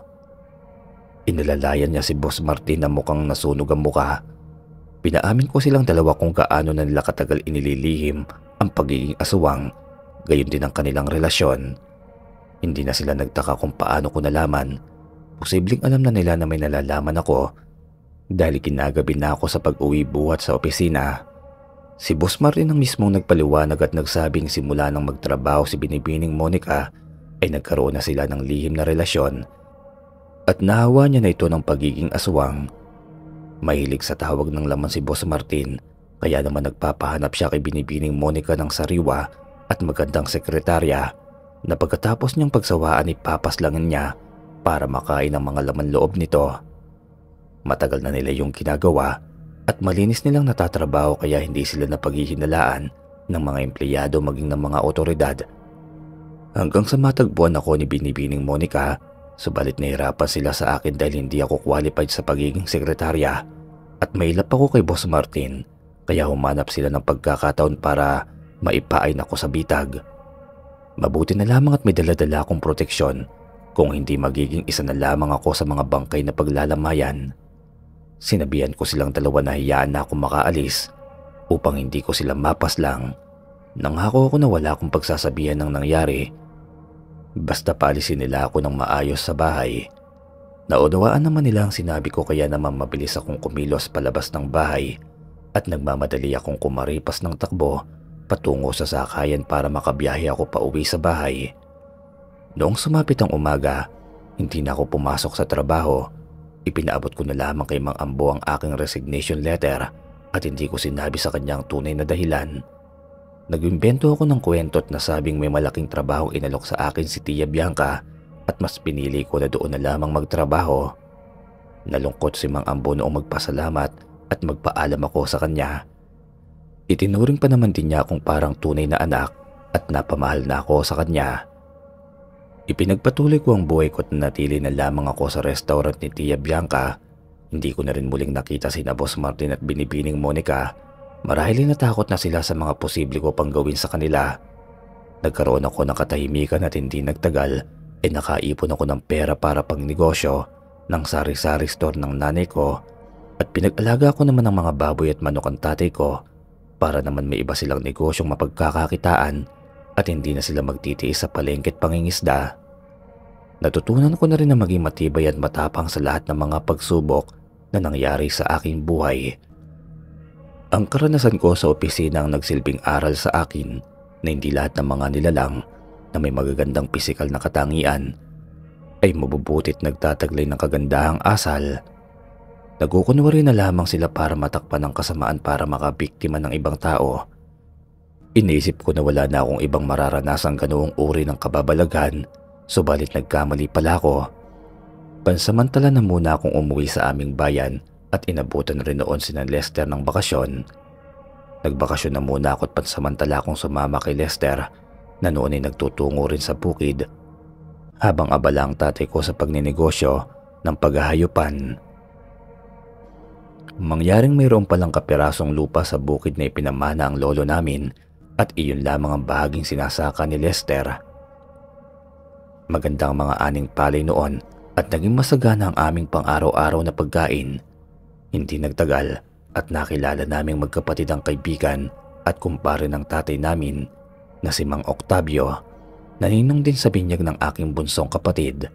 Inalalayan niya si Boss Martin na mukhang nasunog ang muka. Pinaamin ko silang dalawa kung gaano na nila katagal inililihim ang pagiging aswang, gayon din ang kanilang relasyon. Hindi na sila nagtaka kung paano ko nalaman. Posibleng alam na nila na may nalalaman ako dahil kinagabi na ako sa pag-uwi buhat sa opisina. Si Boss Martin ang mismong nagpaliwanag at nagsabing simula nang magtrabaho si Binibining Monica ay nagkaroon na sila ng lihim na relasyon at nahawa niya na ito ng pagiging aswang. Mahilig sa tawag ng laman si Boss Martin kaya naman nagpapahanap siya kay Binibining Monica ng sariwa at magandang sekretarya na pagkatapos niyang pagsawaan ay papaslangin niya para makain ang mga laman loob nito. Matagal na nila yung ginagawa at malinis nilang natatrabaho kaya hindi sila napaghihinalaan ng mga empleyado maging ng mga otoridad. Hanggang sa matagpuan ako ni Binibining Monica, subalit nahirapan sila sa akin dahil hindi ako qualified sa pagiging sekretarya at mailap ako kay Boss Martin kaya humanap sila ng pagkakataon para maipain ako sa bitag. Mabuti na lamang at may dala-dala akong proteksyon, kung hindi magiging isa na lamang ako sa mga bangkay na paglalamayan. Sinabihan ko silang dalawa na hiyaan na akong makaalis upang hindi ko sila mapaslang. Nangako ako na wala akong pagsasabihan ng nangyari. Basta paalisin nila ako ng maayos sa bahay. Naunawaan naman nila ang sinabi ko, kaya naman mabilis akong kumilos palabas ng bahay at nagmamadali akong kumaripas ng takbo patungo sa sakayan para makabiyahe ako pa uwi sa bahay. Noong sumapit ang umaga, hindi na ako pumasok sa trabaho. Ipinaabot ko na lamang kay Mang Ambo ang aking resignation letter at hindi ko sinabi sa kanya ang tunay na dahilan. Nag-imbento ako ng kwento at nasabing may malaking trabaho inalok sa akin si Tia Bianca at mas pinili ko na doon na lamang magtrabaho. Nalungkot si Mang Ambo noong magpasalamat at magpaalam ako sa kanya. Itinuring pa naman din niya akong parang tunay na anak at napamahal na ako sa kanya. Ipinagpatuloy ko ang buhay ko at natili na lamang ako sa restaurant ni Tia Bianca. Hindi ko na rin muling nakita sina Boss Martin at Binibining Monica. Marahil natakot na sila sa mga posible ko pang gawin sa kanila. Nagkaroon ako ng katahimikan at hindi nagtagal ay nakaipon ako ng pera para pang negosyo ng sari-sari store ng nanay ko at pinag-alaga ko naman ng mga baboy at manok ang tatay ko para naman may iba silang negosyong mapagkakakitaan at hindi na sila magtitiis sa palengke at pangingisda. Natutunan ko na rin na maging matibay at matapang sa lahat ng mga pagsubok na nangyari sa aking buhay. Ang karanasan ko sa opisina ang nagsilbing aral sa akin na hindi lahat ng mga nilalang na may magagandang pisikal na katangian ay mabubutit nagtataglay ng kagandahang asal. Nagkukunwari na lamang sila para matakpan ng kasamaan para makabiktima ng ibang tao. Inisip ko na wala na akong ibang mararanasang ganoong uri ng kababalaghan, subalit nagkamali pala ako. Pansamantala na muna akong umuwi sa aming bayan at inabutan rin noon sina Lester ng bakasyon. Nagbakasyon na muna ako at pansamantala akong sumama kay Lester na noon ay nagtutungo rin sa bukid habang abala ang tatay ko sa pagninegosyo ng paghahayupan. Mangyaring mayroon palang kapirasong lupa sa bukid na ipinamana ang lolo namin at iyon lamang ang bahaging sinasaka ni Lester. Magandang mga aning palay noon at naging masagana ang aming pang-araw-araw na pagkain. Hindi nagtagal at nakilala naming magkapatid ang kaibigan at kumpare ng tatay namin na si Mang Octavio, na ninong din sa binyag ng aking bunsong kapatid.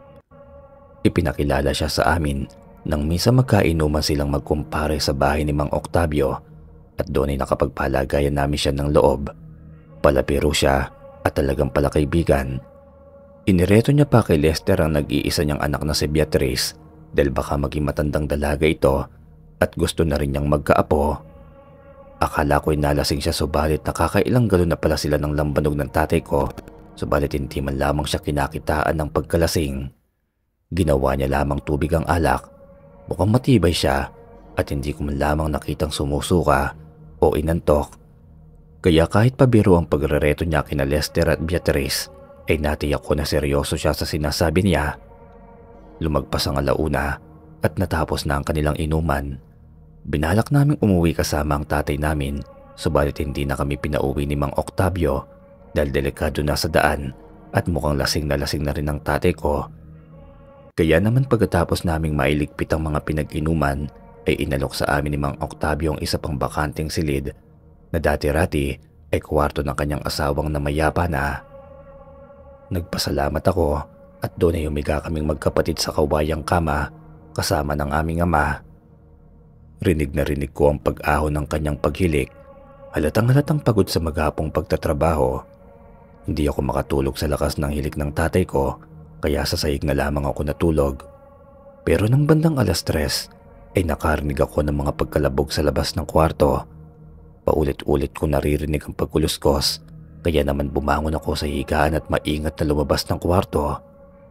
Ipinakilala siya sa amin nang minsan magkainuman silang magkumpare sa bahay ni Mang Octavio at doon ay nakapagpalagayan namin siya ng loob. Palapiro siya at talagang palakaibigan. Inireto niya pa kay Lester ang nag-iisa niyang anak na si Beatrice dahil baka maging matandang dalaga ito at gusto na rin niyang magkaapo. Akala ko'y nalasing siya subalit nakakailang galon na pala sila ng lambanog ng tatay ko, subalit hindi man lamang siya kinakitaan ng pagkalasing. Ginawa niya lamang tubig ang alak. Mukhang matibay siya at hindi ko man lamang nakitang sumusuka o inantok. Kaya kahit pabiro ang pagrereto niya kina Lester at Beatrice, ay natiyak ko na seryoso siya sa sinasabi niya. Lumagpas ang alauna at natapos na ang kanilang inuman. Binalak naming umuwi kasama ang tatay namin, subalit hindi na kami pinauwi ni Mang Octavio dahil delikado na sa daan at mukhang lasing na lasing na rin ang tatay ko. Kaya naman pagkatapos naming mailigpit ang mga pinag-inuman, ay inalok sa amin ni Mang Octavio ang isa pang bakanting silid na dati-rati ay kwarto ng kanyang asawang na mayapa na. Nagpasalamat ako at doon ay humiga kaming magkapatid sa kawayang kama kasama ng aming ama. Rinig na rinig ko ang pag-ahon ng kanyang paghilik. Halatang halatang pagod sa maghapong pagtatrabaho. Hindi ako makatulog sa lakas ng hilik ng tatay ko, kaya sa sahig na lamang ako natulog. Pero nang bandang alas tres ay nakarinig ako ng mga pagkalabog sa labas ng kwarto. Paulit-ulit ko naririnig ang pagkuluskos, kaya naman bumangon ako sa higaan at maingat na lumabas ng kwarto.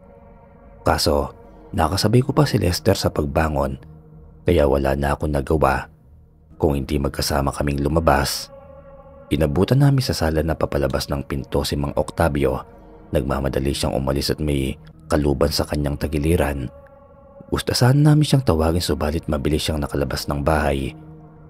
Kaso, nakasabay ko pa si Lester sa pagbangon, kaya wala na akong nagawa kung hindi magkasama kaming lumabas. Inabutan namin sa sala na papalabas ng pinto si Mang Octavio. Nagmamadali siyang umalis at may kaluban sa kanyang tagiliran. Gustasan namin siyang tawagin subalit mabilis siyang nakalabas ng bahay.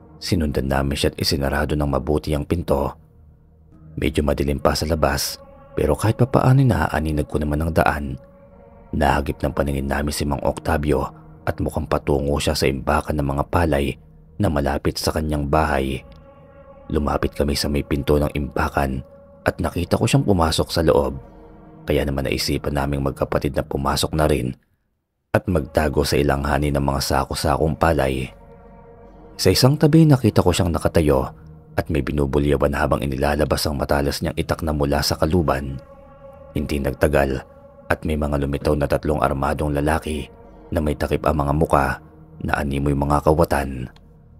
Sinundan namin siya at isinarado ng mabuti ang pinto. Medyo madilim pa sa labas, Pero kahit papaano naaaninag ko naman ang daan. Nahagip ng paningin namin si Mang Octavio at mukhang patungo siya sa imbakan ng mga palay na malapit sa kanyang bahay. Lumapit kami sa may pinto ng imbakan at nakita ko siyang pumasok sa loob. Kaya naman naisipan naming magkapatid na pumasok na rin at magtago sa ilang hani ng mga sako-sakong palay. Sa isang tabi nakita ko siyang nakatayo at may binubulyawan habang inilalabas ang matalas niyang itak na mula sa kaluban. Hindi nagtagal at may mga lumitaw na tatlong armadong lalaki na may takip ang mga muka na animoy mga kawatan.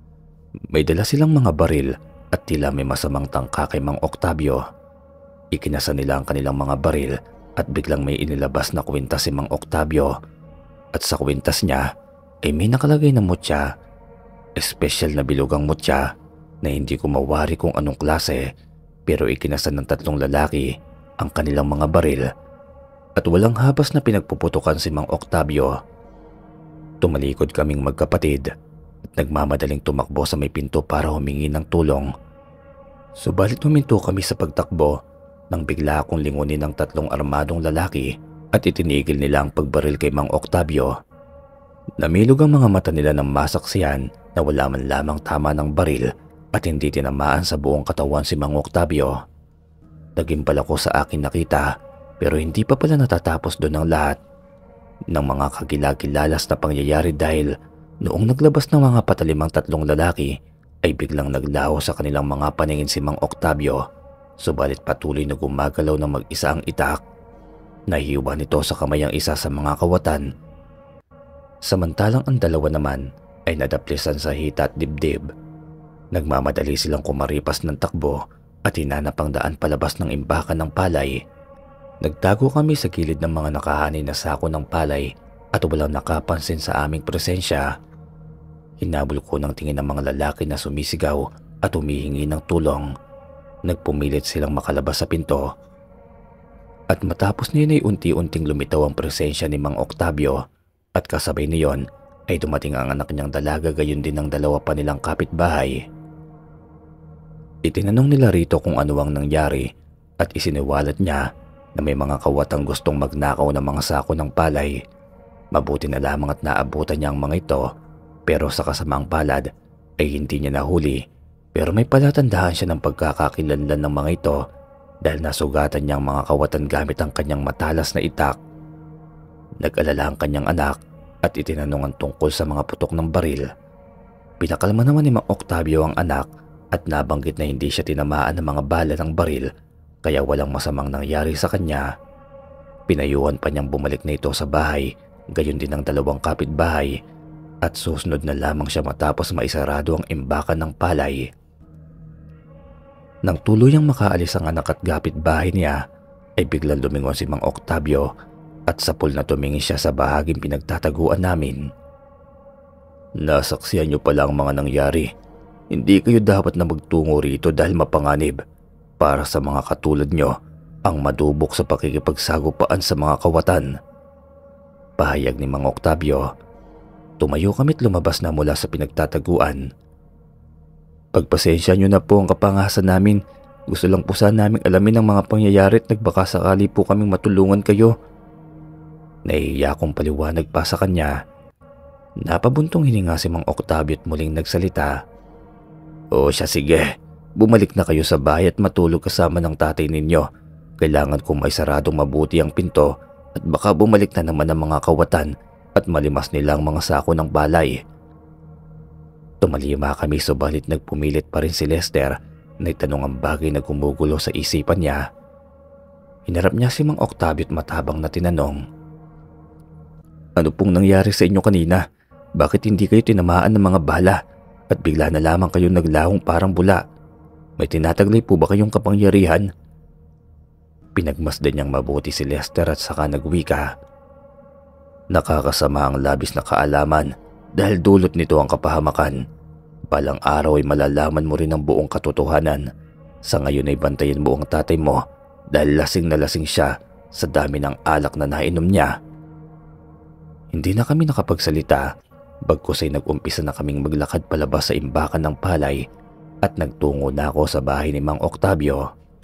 May dala silang mga baril at tila may masamang tangka kay Mang Octavio. Ikinasa nila ang kanilang mga baril at biglang may inilabas na kwintas si Mang Octavio. At sa kwintas niya ay may nakalagay na mutya. Espesyal na bilugang mutya na hindi ko mawari kung anong klase, pero ikinasa ng tatlong lalaki ang kanilang mga baril at walang habas na pinagpuputukan si Mang Octavio. Tumalikod kaming magkapatid at nagmamadaling tumakbo sa may pinto para humingi ng tulong. Subalit huminto kami sa pagtakbo nang bigla akong lingunin ng tatlong armadong lalaki at itinigil nila ang pagbaril kay Mang Octavio. Namilog ang mga mata nila ng masaksiyan na wala man lamang tama ng baril at hindi tinamaan sa buong katawan si Mang Octavio. Nagimpal ako sa akin nakita pero hindi pa pala natatapos doon ang lahat ng mga kagilagilalas na pangyayari dahil noong naglabas ng mga patalimang tatlong lalaki ay biglang naglaho sa kanilang mga paningin si Mang Octavio, subalit patuloy na gumagalaw ng mag-isa ang itak. Nahiwa nito sa kamay ang isa sa mga kawatan. Samantalang ang dalawa naman ay nadaplisan sa hita at dibdib. Nagmamadali silang kumaripas ng takbo at hinanap ang daan palabas ng imbakan ng palay. Nagtago kami sa gilid ng mga nakahani na sako ng palay at walang nakapansin sa aming presensya. Hinabol ko ng tingin ng mga lalaki na sumisigaw at humihingi ng tulong. Nagpumilit silang makalabas sa pinto. At matapos niyon ay unti-unting lumitaw ang presensya ni Mang Octavio at kasabay niyon ay dumating ang anak niyang dalaga gayon din ang dalawa pa nilang kapitbahay. Itinanong nila rito kung ano ang nangyari at isiniwalat niya na may mga kawatang gustong magnakaw ng mga sako ng palay. Mabuti na lamang at naabutan niya ang mga ito pero sa kasamaang palad ay hindi niya nahuli, pero may palatandaan siya ng pagkakakilanlan ng mga ito dahil nasugatan niya ang mga kawatan gamit ang kanyang matalas na itak. Nag-alala ang kanyang anak at itinanong ang tungkol sa mga putok ng baril. Pinakalma naman ni Mang Octavio ang anak at nabanggit na hindi siya tinamaan ng mga bala ng baril kaya walang masamang nangyari sa kanya. Pinayuhan pa niyang bumalik na ito sa bahay, gayon din ang dalawang kapitbahay at susunod na lamang siya matapos maisarado ang imbakan ng palay. Nang tuluyang makaalis ang anak at kapitbahay niya ay biglang lumingon si Mang Octavio at sapul na tumingin siya sa bahaging pinagtataguan namin. Nasaksihan niyo pala ang mga nangyari. Hindi kayo dapat na magtungo rito dahil mapanganib para sa mga katulad niyo ang madubok sa pakikipagsagupaan sa mga kawatan. Pahayag ni Mang Octavio. Tumayo kami't lumabas na mula sa pinagtataguan. Pagpasensya niyo na po ang kapangasan namin. Gusto lang po sana naming alamin ang mga pangyayari at nagbaka sakali po kaming matulungan kayo. Nahihiya kong paliwanag pa sa kanya. Napabuntong hininga si Mang Octavio at muling nagsalita. O siya sige, bumalik na kayo sa bahay at matulog kasama ng tatay ninyo. Kailangan kong may saradong mabuti ang pinto at baka bumalik na naman ang mga kawatan at malimas nila ang mga sako ng balay. Tumalima kami subalit nagpumilit pa rin si Lester na itanong ang bagay na gumugulo sa isipan niya. Hinarap niya si Mang Octavio at matabang na tinanong. Ano pong nangyari sa inyo kanina? Bakit hindi kayo tinamaan ng mga bala at bigla na lamang kayong naglahong parang bula? May tinataglay po ba kayong kapangyarihan? Pinagmasdan niyang mabuti si Lester at saka nagwika. Nakakasama ang labis na kaalaman dahil dulot nito ang kapahamakan. Balang araw ay malalaman mo rin ang buong katotohanan. Sa ngayon ay bantayan mo ang tatay mo dahil lasing na lasing siya sa dami ng alak na nainom niya. Hindi na kami nakapagsalita, bagkus ay nag-umpisa na kaming maglakad palabas sa imbakan ng palay at nagtungo na ako sa bahay ni Mang Octavio.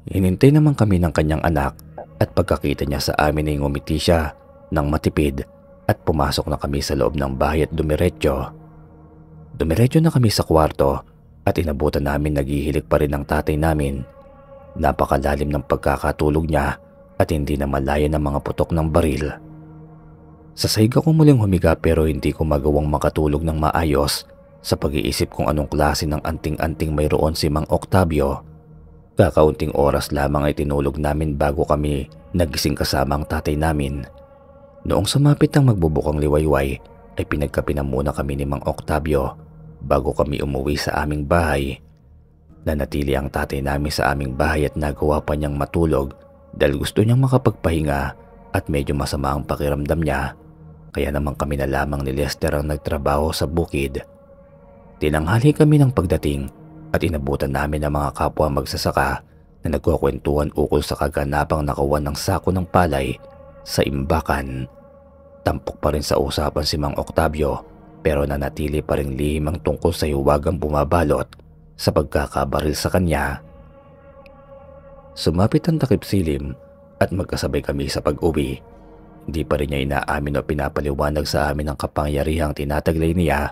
Hinintay naman kami ng kanyang anak at pagkakita niya sa amin ay ngumiti siya ng matipid at pumasok na kami sa loob ng bahay at dumiretso. Dumiretso na kami sa kwarto at inabutan namin naghihilik pa rin ang tatay namin. Napakalalim ng pagkakatulog niya at hindi na malaya ng mga putok ng baril. Sa sahig ako muling humiga pero hindi ko magawang makatulog ng maayos sa pag-iisip kung anong klase ng anting-anting mayroon si Mang Octavio. Kakaunting oras lamang ay tinulog namin bago kami nagising kasama ang tatay namin. Noong sumapit ang magbubukang liwayway ay pinagkape na muna kami ni Mang Octavio bago kami umuwi sa aming bahay. Nanatili ang tatay namin sa aming bahay at nagawa pa niyang matulog dahil gusto niyang makapagpahinga at medyo masama ang pakiramdam niya. Kaya naman kami na lamang ni Lester ang nagtrabaho sa bukid. Tinanghali kami ng pagdating at inabutan namin ang mga kapwa magsasaka na nagkukwentuhan ukol sa kaganapang nakawan ng sako ng palay sa imbakan. Tampok pa rin sa usapan si Mang Octavio pero nanatili pa rin lihim ang tungkol sa hiwagang bumabalot sa pagkakabaril sa kanya. Sumapit ang takip silim at magkasabay kami sa pag-uwi. Hindi pa rin niya inaamin o pinapaliwanag sa amin ang kapangyarihang tinataglay niya.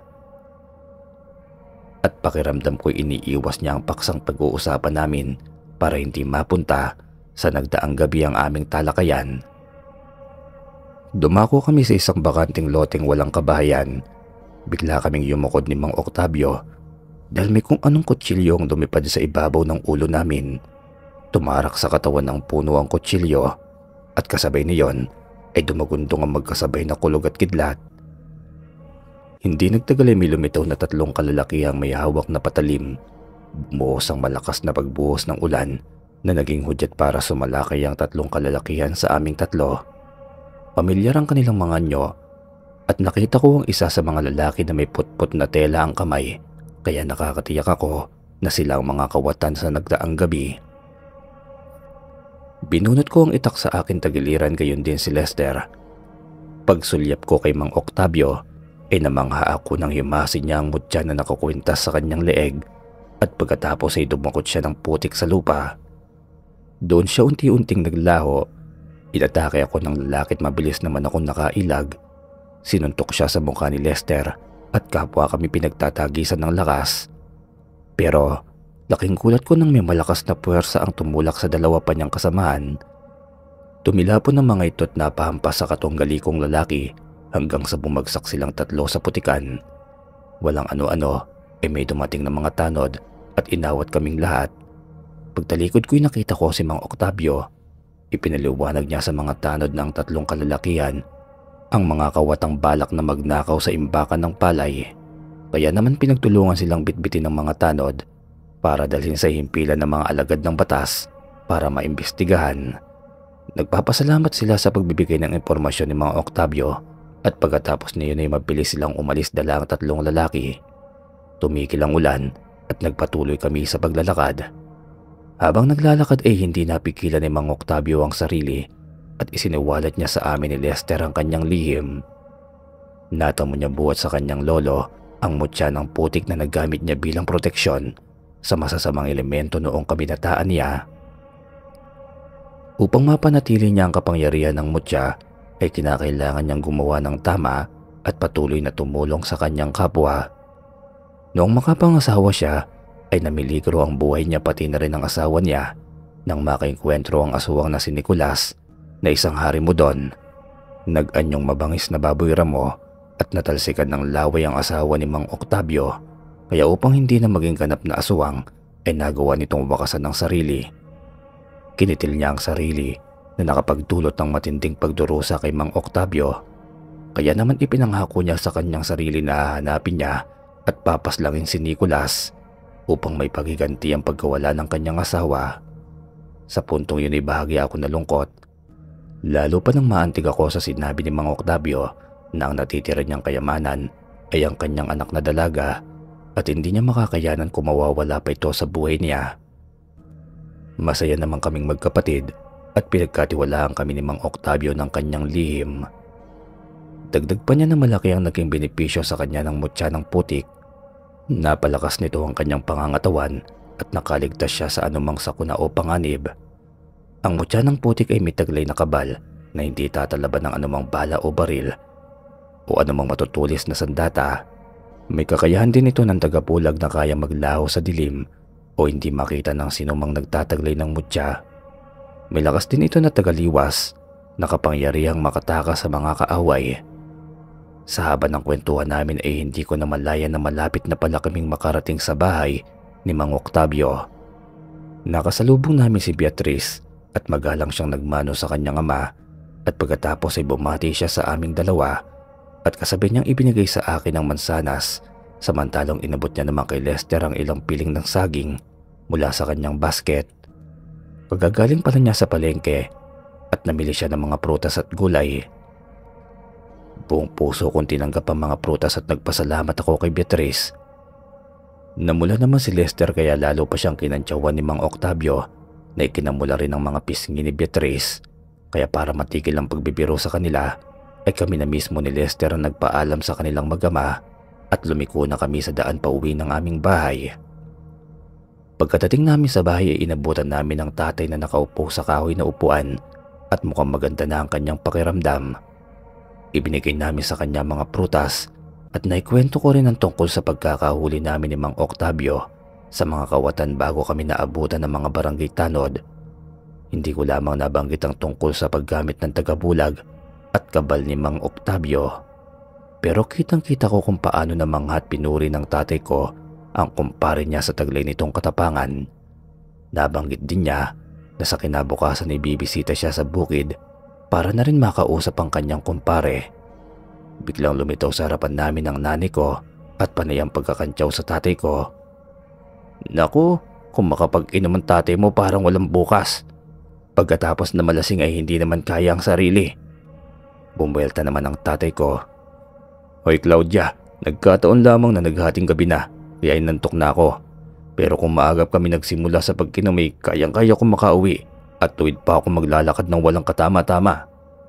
At pakiramdam ko'y iniiwas niya ang paksang pag-uusapan namin para hindi mapunta sa nagdaang gabi ang aming talakayan. Dumako kami sa isang bakanting loteng walang kabahayan. Bigla kaming yumukod ni Mang Octavio dahil may kung anong kutsilyo ang lumipad sa ibabaw ng ulo namin. Tumarak sa katawan ng puno ang kutsilyo at kasabay niyon ay dumagundong ang magkasabay na kulog at kidlat. Hindi nagtagal ay may lumitaw na tatlong kalalakihang may hawak na patalim. Bumuhos ang malakas na pagbuhos ng ulan na naging hudyat para sumalakay ang tatlong kalalakihan sa aming tatlo. Pamilyar ang kanilang mga anyo at nakita ko ang isa sa mga lalaki na may putput na tela ang kamay, kaya nakakatiyak ako na sila ang mga kawatan sa nagdaang gabi. Binunot ko ang itak sa akin tagiliran, gayon din si Lester. Pagsulyap ko kay Mang Octavio ay namangha ako nang himasin niya ang mutya na nakakwintas sa kanyang leeg at pagkatapos ay dumakot siya ng putik sa lupa. Doon siya unti-unting naglaho. Inatake ako ng lalaki at mabilis naman akong nakailag. Sinuntok siya sa mukha ni Lester at kapwa kami pinagtatagisan ng lakas. Pero laking gulat ko nang may malakas na puwersa ang tumulak sa dalawa pa niyang kasamahan. Tumilapon ng mga ito at napahampas sa katunggali kong lalaki hanggang sa bumagsak silang tatlo sa putikan. Walang ano-ano ay may dumating na mga tanod at inawat kaming lahat. Pagtalikod ko'y nakita ko si Mang Octavio. Ipinaliwanag niya sa mga tanod ng tatlong kalalakihan ang mga kawatang balak na magnakaw sa imbakan ng palay. Kaya naman pinagtulungan silang bitbitin ng mga tanod para dalhin sa himpilan ng mga alagad ng batas para maimbestigahan. Nagpapasalamat sila sa pagbibigay ng impormasyon ni Mang Octavio at pagkatapos niyon ay mabilis silang umalis dala ang tatlong lalaki. Tumigil ang ulan at nagpatuloy kami sa paglalakad. Habang naglalakad ay hindi napigilan ni Mang Octavio ang sarili at isiniwalat niya sa amin ni Lester ang kanyang lihim. Natamo niya buhat sa kanyang lolo ang mutya ng putik na nagamit niya bilang proteksyon sa masasamang elemento noong kabinataan niya. Upang mapanatili niya ang kapangyarihan ng mutya ay kinakailangan niyang gumawa ng tama at patuloy na tumulong sa kanyang kapwa. Noong makapangasawa siya ay namiligro ang buhay niya pati na rin ang asawa niya nang makaengkwentro ang aswang na si Nicolas na isang hari mo doon. Nag-anyong mabangis na baboy ramo at natalsikan ng laway ang asawa ni Mang Octavio, kaya upang hindi na maging ganap na aswang ay nagawa nitong wakasan ng sarili. Kinitil niya ang sarili na nakapagdulot ng matinding pagdurusa kay Mang Octavio, kaya naman ipinanghako niya sa kanyang sarili na hahanapin niya at papaslangin si Nicolas upang may pagiganti ang pagkawala ng kanyang asawa. Sa puntong yun ay bahagi ako nalungkot. Lalo pa nang maantig ako sa sinabi ni Mang Octavio na ang natitira niyang kayamanan ay ang kanyang anak na dalaga at hindi niya makakayanan kung mawawala pa ito sa buhay niya. Masaya naman kaming magkapatid at pinagkatiwalaan kami ni Mang Octavio ng kanyang lihim. Dagdag pa niya na malaki ang naging benepisyo sa kanya ng mutya ng putik. Napalakas nito ang kanyang pangangatawan at nakaligtas siya sa anumang sakuna o panganib Ang mutya ng putik ay may taglay na kabal na hindi tatalaban ng anumang bala o baril o anumang matutulis na sandata. May kakayahan din ito ng tagabulag na kaya maglaho sa dilim o hindi makita ng sinumang nagtataglay ng mutya. May lakas din ito na tagaliwas na kapangyarihang makatakas sa mga kaaway. Sa haba ng kwentuhan namin ay hindi ko na malaya na malapit na pala kaming makarating sa bahay ni Mang Octavio. Nakasalubong namin si Beatriz at magalang siyang nagmano sa kanyang ama at pagkatapos ay bumati siya sa aming dalawa at kasabay niyang ibinigay sa akin ang mansanas samantalang inabot niya naman kay Lester ang ilang piling ng saging mula sa kanyang basket. Pagkagaling pala niya sa palengke at namili siya ng mga prutas at gulay. Buong puso kong tinanggap ang mga prutas at nagpasalamat ako kay Beatriz. Namula naman si Lester kaya lalo pa siyang kinantyawan ni Mang Octavio na ikinamula rin ang mga pisngi ni Beatriz. Kaya para matigil ang pagbibiro sa kanila ay kami na mismo ni Lester ang nagpaalam sa kanilang mag-ama at lumiko na kami sa daan pa uwi ng aming bahay. Pagkadating namin sa bahay ay inabutan namin ang tatay na nakaupo sa kahoy na upuan at mukhang maganda na ang kanyang pakiramdam. Ibinigay namin sa kanya mga prutas at naikwento ko rin ang tungkol sa pagkakahuli namin ni Mang Octavio sa mga kawatan bago kami naabutan ng mga barangay tanod. Hindi ko lamang nabanggit ang tungkol sa paggamit ng tagabulag at kabal ni Mang Octavio. Pero kitang-kita ko kung paano namangha at pinuri ng tatay ko ang kumpare niya sa taglay nitong katapangan. Nabanggit din niya na sa kinabukasan ay bibisita siya sa bukid para na rin makausap ang kanyang kumpare. Biglang lumitaw sa harapan namin ang nanay ko at panay ang pagkakantyaw sa tatay ko. Naku, kung makapag-inom ang tatay mo parang walang bukas. Pagkatapos na malasing ay hindi naman kaya ang sarili. Bumuelta naman ang tatay ko. Hoy Claudia, nagkataon lamang na naghating gabi na kaya inantok na ako. Pero kung maagap kami nagsimula sa pagkinom ay kayang-kaya kong makauwi at tuwid pa ako maglalakad ng walang katama-tama.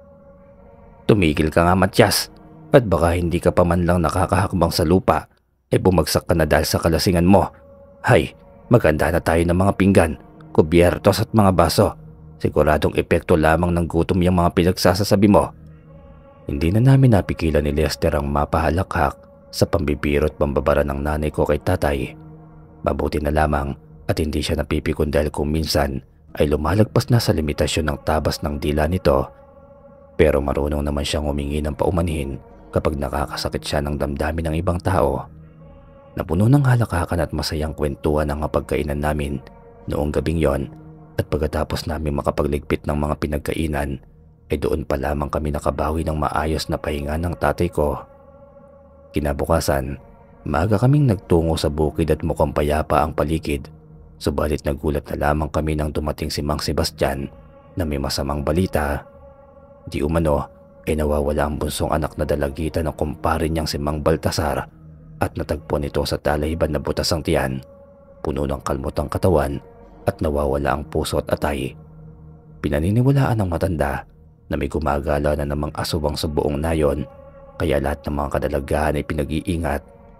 Tumigil ka nga Matyas at baka hindi ka pa man lang nakakahakbang sa lupa ay bumagsak ka na dahil sa kalasingan mo. Hay, maganda na tayo ng mga pinggan, kubyertos at mga baso. Siguradong epekto lamang ng gutom yung mga pinagsasasabi mo. Hindi na namin napigilan ni Lester ang mapahalakhak sa pambibiro at pambabara ng nanay ko kay tatay. Mabuti na lamang at hindi siya napipikon dahil kung minsan ay lumalagpas na sa limitasyon ng tabas ng dila nito. Pero marunong naman siyang humingi ng paumanhin kapag nakakasakit siya ng damdamin ng ibang tao. Napuno ng halakakan at masayang kwentuhan ang pagkainan namin noong gabing yon at pagkatapos namin makapagligpit ng mga pinagkainan ay doon pa lamang kami nakabawi ng maayos na pahinga ng tatay ko. Kinabukasan, maaga kaming nagtungo sa bukid at mukhang payapa ang paligid. Subalit nagulat na lamang kami nang dumating si Mang Sebastian na may masamang balita. Di umano ay nawawala ang bunsong anak na dalagitan ng kumpare niyang si Mang Baltasar at natagpo nito sa talayban na butas ang tiyan, puno ng kalmot ang katawan at nawawala ang puso at atay. Pinaniniwalaan ng matanda na may gumagala na namang asubang sa buong nayon kaya lahat ng mga kadalagahan ay pinag-iingat.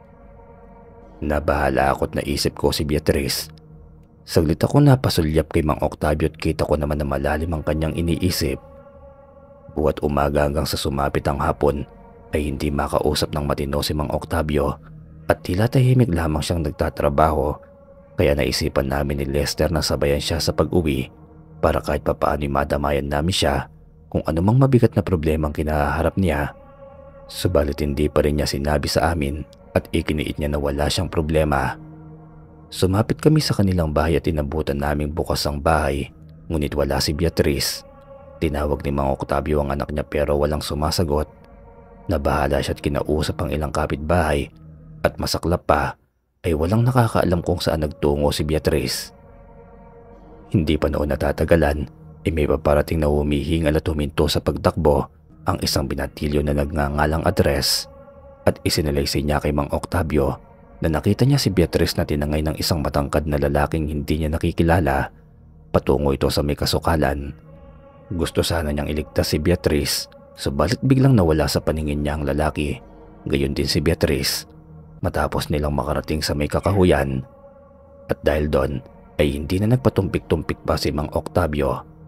Nabahala ako't naisip ko si Beatriz. Saglit ako napasulyap kay Mang Octavio at kita ko naman na malalim ang kanyang iniisip. Buwat umaga hanggang sa sumapit ang hapon ay hindi makausap ng matino si Mang Octavio at tila tahimik lamang siyang nagtatrabaho kaya naisipan namin ni Lester na sabayan siya sa pag-uwi para kahit papaano'y madamayan namin siya kung anumang mabigat na problema ang kinaharap niya. Subalit hindi pa rin niya sinabi sa amin at ikiniit niya na wala siyang problema. Sumapit kami sa kanilang bahay at inabutan naming bukas ang bahay ngunit wala si Beatriz. Tinawag ni Mang Octavio ang anak niya pero walang sumasagot. Nabahala siya at kinausap ang ilang kapitbahay at masaklap pa ay walang nakakaalam kung saan nagtungo si Beatriz. Hindi pa noon natatagalan ay may paparating na humihingal at huminto sa pagtakbo ang isang binatilyo na nagngangalang address at isinalaysay niya kay Mang Octavio na nakita niya si Beatriz na tinangay ng isang matangkad na lalaking hindi niya nakikilala. Patungo ito sa may kasukalan. Gusto sana niyang iligtas si Beatriz, subalit biglang nawala sa paningin niya ang lalaki. Gayon din si Beatriz matapos nilang makarating sa may kakahuyan. At dahil doon ay hindi na nagpatumpik-tumpik pa si Mang Octavio.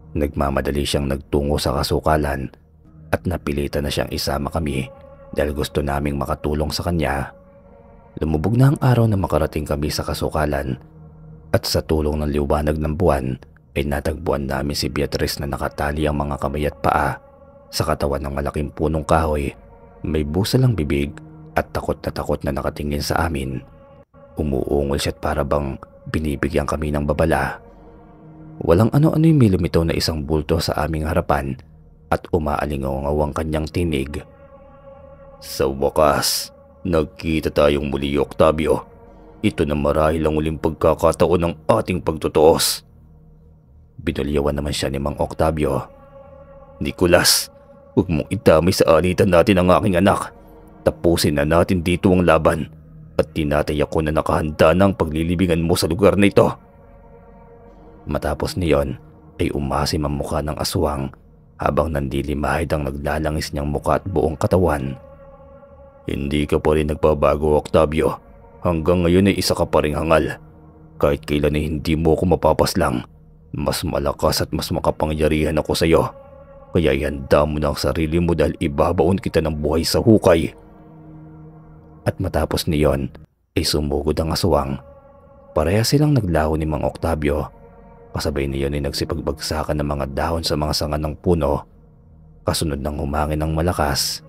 Nagmamadali siyang nagtungo sa kasukalan at napilitan na siyang isama kami dahil gusto naming makatulong sa kanya. Lumubog na ang araw na makarating kami sa kasukalan at sa tulong ng liwanag ng buwan ay natagpuan namin si Beatrice na nakatali ang mga kamay at paa sa katawan ng malaking punong kahoy. May busal ang bibig at takot na takot na nakatingin sa amin. Umuungol siya at para bang binibigyan kami ng babala. Walang ano-ano'y may lumitaw na isang bulto sa aming harapan at umaalingaw ang kanyang tinig. Sa wakas, nagkita tayong muli, Octavio. Ito na marahil ang uling pagkakataon ng ating pagtutuos. Binulyawan naman siya ni Mang Octavio. Nicolas, huwag mong itamay sa alitan natin ang aking anak. Tapusin na natin dito ang laban at tinataya ko na nakahanda na ang paglilibingan mo sa lugar na ito. Matapos niyon ay umasim ang mukha ng aswang habang nandilimahid ang naglalangis niyang mukha at buong katawan. Hindi ka pa rin nagbabago, Octavio. Hanggang ngayon ay isa ka pa ring hangal. Kahit kailan ay hindi mo ako mapapaslang. Mas malakas at mas makapangyarihan ako sa iyo. Kaya ihanda mo na ang sarili mo dahil ibabaon kita ng buhay sa hukay. At matapos niyon ay sumugod ang aswang. Pareha silang naglaho ni Mang Octavio. Kasabay niyon ay nagsipagbagsakan ng mga dahon sa mga sanga ng puno. Kasunod ng humangin ng malakas.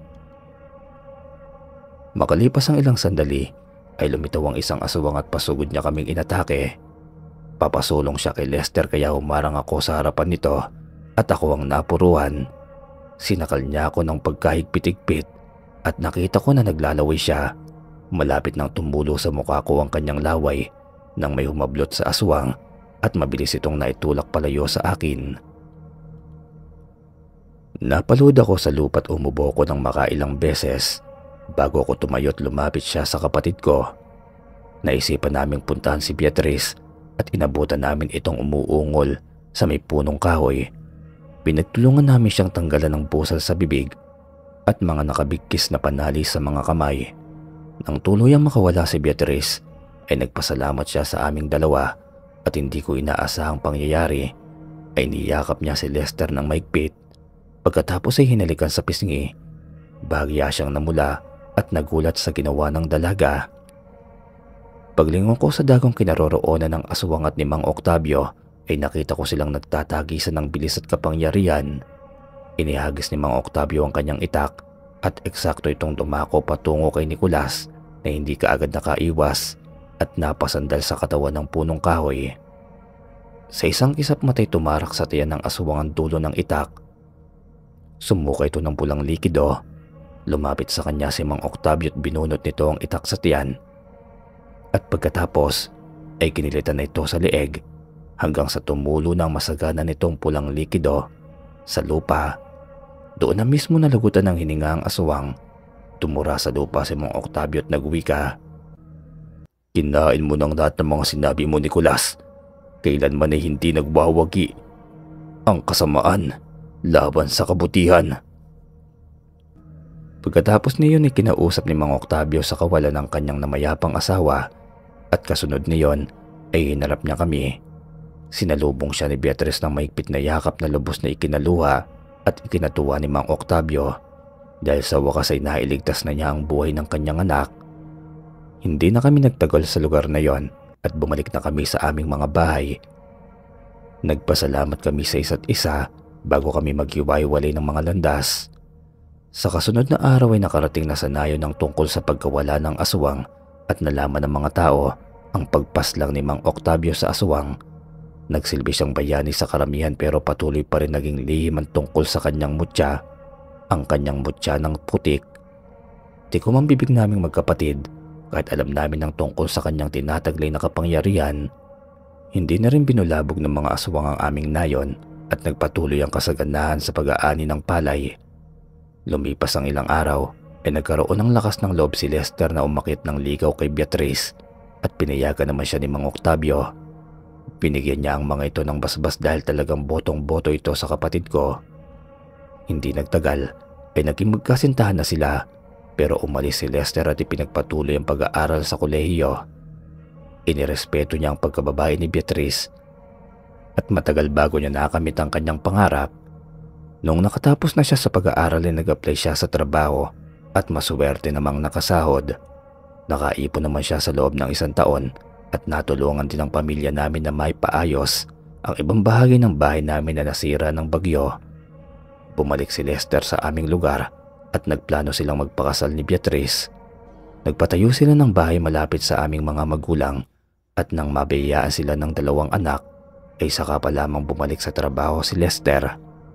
Makalipas ang ilang sandali ay lumitaw ang isang aswang at pasugod niya kaming inatake. Papasulong siya kay Lester kaya humarang ako sa harapan nito at ako ang napuruhan. Sinakal niya ako ng pagkahigpit-higpit at nakita ko na naglalaway siya. Malapit nang tumulo sa mukha ko ang kanyang laway nang may humablot sa aswang at mabilis itong naitulak palayo sa akin. Napalud ako sa lupa at umubo ko ng makailang beses bago ako tumayo at lumapit siya sa kapatid ko. Naisipan naming puntahan si Beatrice at inabutan namin itong umuungol sa may punong kahoy. Pinagtulungan namin siyang tanggalan ng busal sa bibig at mga nakabigkis na panali sa mga kamay. Nang tuluyang makawala si Beatrice ay nagpasalamat siya sa aming dalawa at hindi ko inaasahang pangyayari ay niyakap niya si Lester ng maigpit. Pagkatapos ay hinalikan sa pisngi. Bahagya siyang namula at nagulat sa ginawa ng dalaga. Paglingon ko sa dagong kinaroroonan ng aswang at ni Mang Octavio ay nakita ko silang nagtatagisan ng bilis at kapangyarihan. Inihagis ni Mang Octavio ang kanyang itak at eksakto itong dumako patungo kay Nicolas na hindi kaagad nakaiwas at napasandal sa katawan ng punong kahoy. Sa isang kisap matay tumarak sa tiyan ng aswang ang dulo ng itak. Sumuka ito ng pulang likido. Lumapit sa kanya si Mang Octavio at binunot nito ang itak sa tiyan. At pagkatapos ay kinilitan na ito sa leeg hanggang sa tumulo ng masagana nitong pulang likido sa lupa. Doon na mismo nalagutan ng hininga ang aswang. Tumura sa lupa si Mang Octavio at nagwika. Kinain mo ng lahat ng mga sinabi mo, Nicolas. Kailanman ay hindi nagwawagi ang kasamaan laban sa kabutihan. Pagkatapos niyon ay kinausap ni Mang Octavio sa kawalan ng kanyang namayapang asawa at kasunod niyon ay hinarap niya kami. Sinalubong siya ni Beatrice ng maigpit na yakap na lubos na ikinaluha at ikinatuwa ni Mang Octavio dahil sa wakas ay nailigtas na niya ang buhay ng kanyang anak. Hindi na kami nagtagal sa lugar na yon at bumalik na kami sa aming mga bahay. Nagpasalamat kami sa isa't isa bago kami maghiwa-hiwalay ng mga landas. Sa kasunod na araw ay nakarating na sa nayon ng tungkol sa pagkawala ng aswang at nalaman ng mga tao ang pagpaslang ni Mang Octavio sa aswang. Nagsilbi siyang bayani sa karamihan pero patuloy pa rin naging lihim ang tungkol sa kanyang mutya, ang kanyang mutya ng putik. Tikom ang bibig naming magkapatid kahit alam namin ang tungkol sa kanyang tinataglay na kapangyarihan. Hindi na rin binulabog ng mga aswang ang aming nayon at nagpatuloy ang kasaganahan sa pag-aani ng palay. Lumipas ang ilang araw ay nagkaroon ng lakas ng loob si Lester na umakyat ng ligaw kay Beatrice at pinayagan naman siya ni Mang Octavio. Binigyan niya ang mga ito ng basbas dahil talagang botong-boto ito sa kapatid ko. Hindi nagtagal ay naging magkasintahan na sila pero umalis si Lester at ipinagpatuloy ang pag-aaral sa kolehiyo. Inirespeto niya ang pagkababae ni Beatrice at matagal bago niya nakamit ang kanyang pangarap. Noong nakatapos na siya sa pag-aaral ay nag-apply siya sa trabaho at maswerte namang nakasahod. Nakaipon naman siya sa loob ng isang taon at natulungan din ang pamilya namin na may paayos ang ibang bahagi ng bahay namin na nasira ng bagyo. Bumalik si Lester sa aming lugar at nagplano silang magpakasal ni Beatrice. Nagpatayo sila ng bahay malapit sa aming mga magulang at nang mabiyayaan sila ng dalawang anak ay saka pa lamang bumalik sa trabaho si Lester.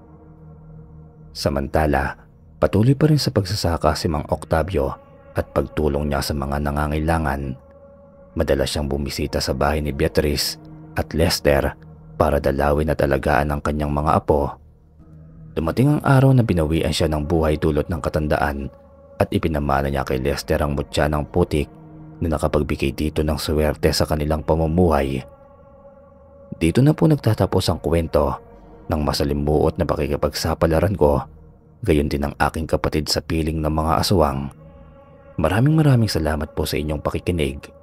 Samantala, patuloy pa rin sa pagsasaka si Mang Octavio at pagtulong niya sa mga nangangailangan. Madalas siyang bumisita sa bahay ni Beatrice at Lester para dalawin at alagaan ang kanyang mga apo. Dumating ang araw na binawian siya ng buhay dulot ng katandaan at ipinamana niya kay Lester ang mutya ng putik na nakapagbigay dito ng swerte sa kanilang pamumuhay. Dito na po nagtatapos ang kwento ng masalimuot na pakikipagsapalaran ko, gayon din ang aking kapatid sa piling ng mga aswang. Maraming maraming salamat po sa inyong pakikinig.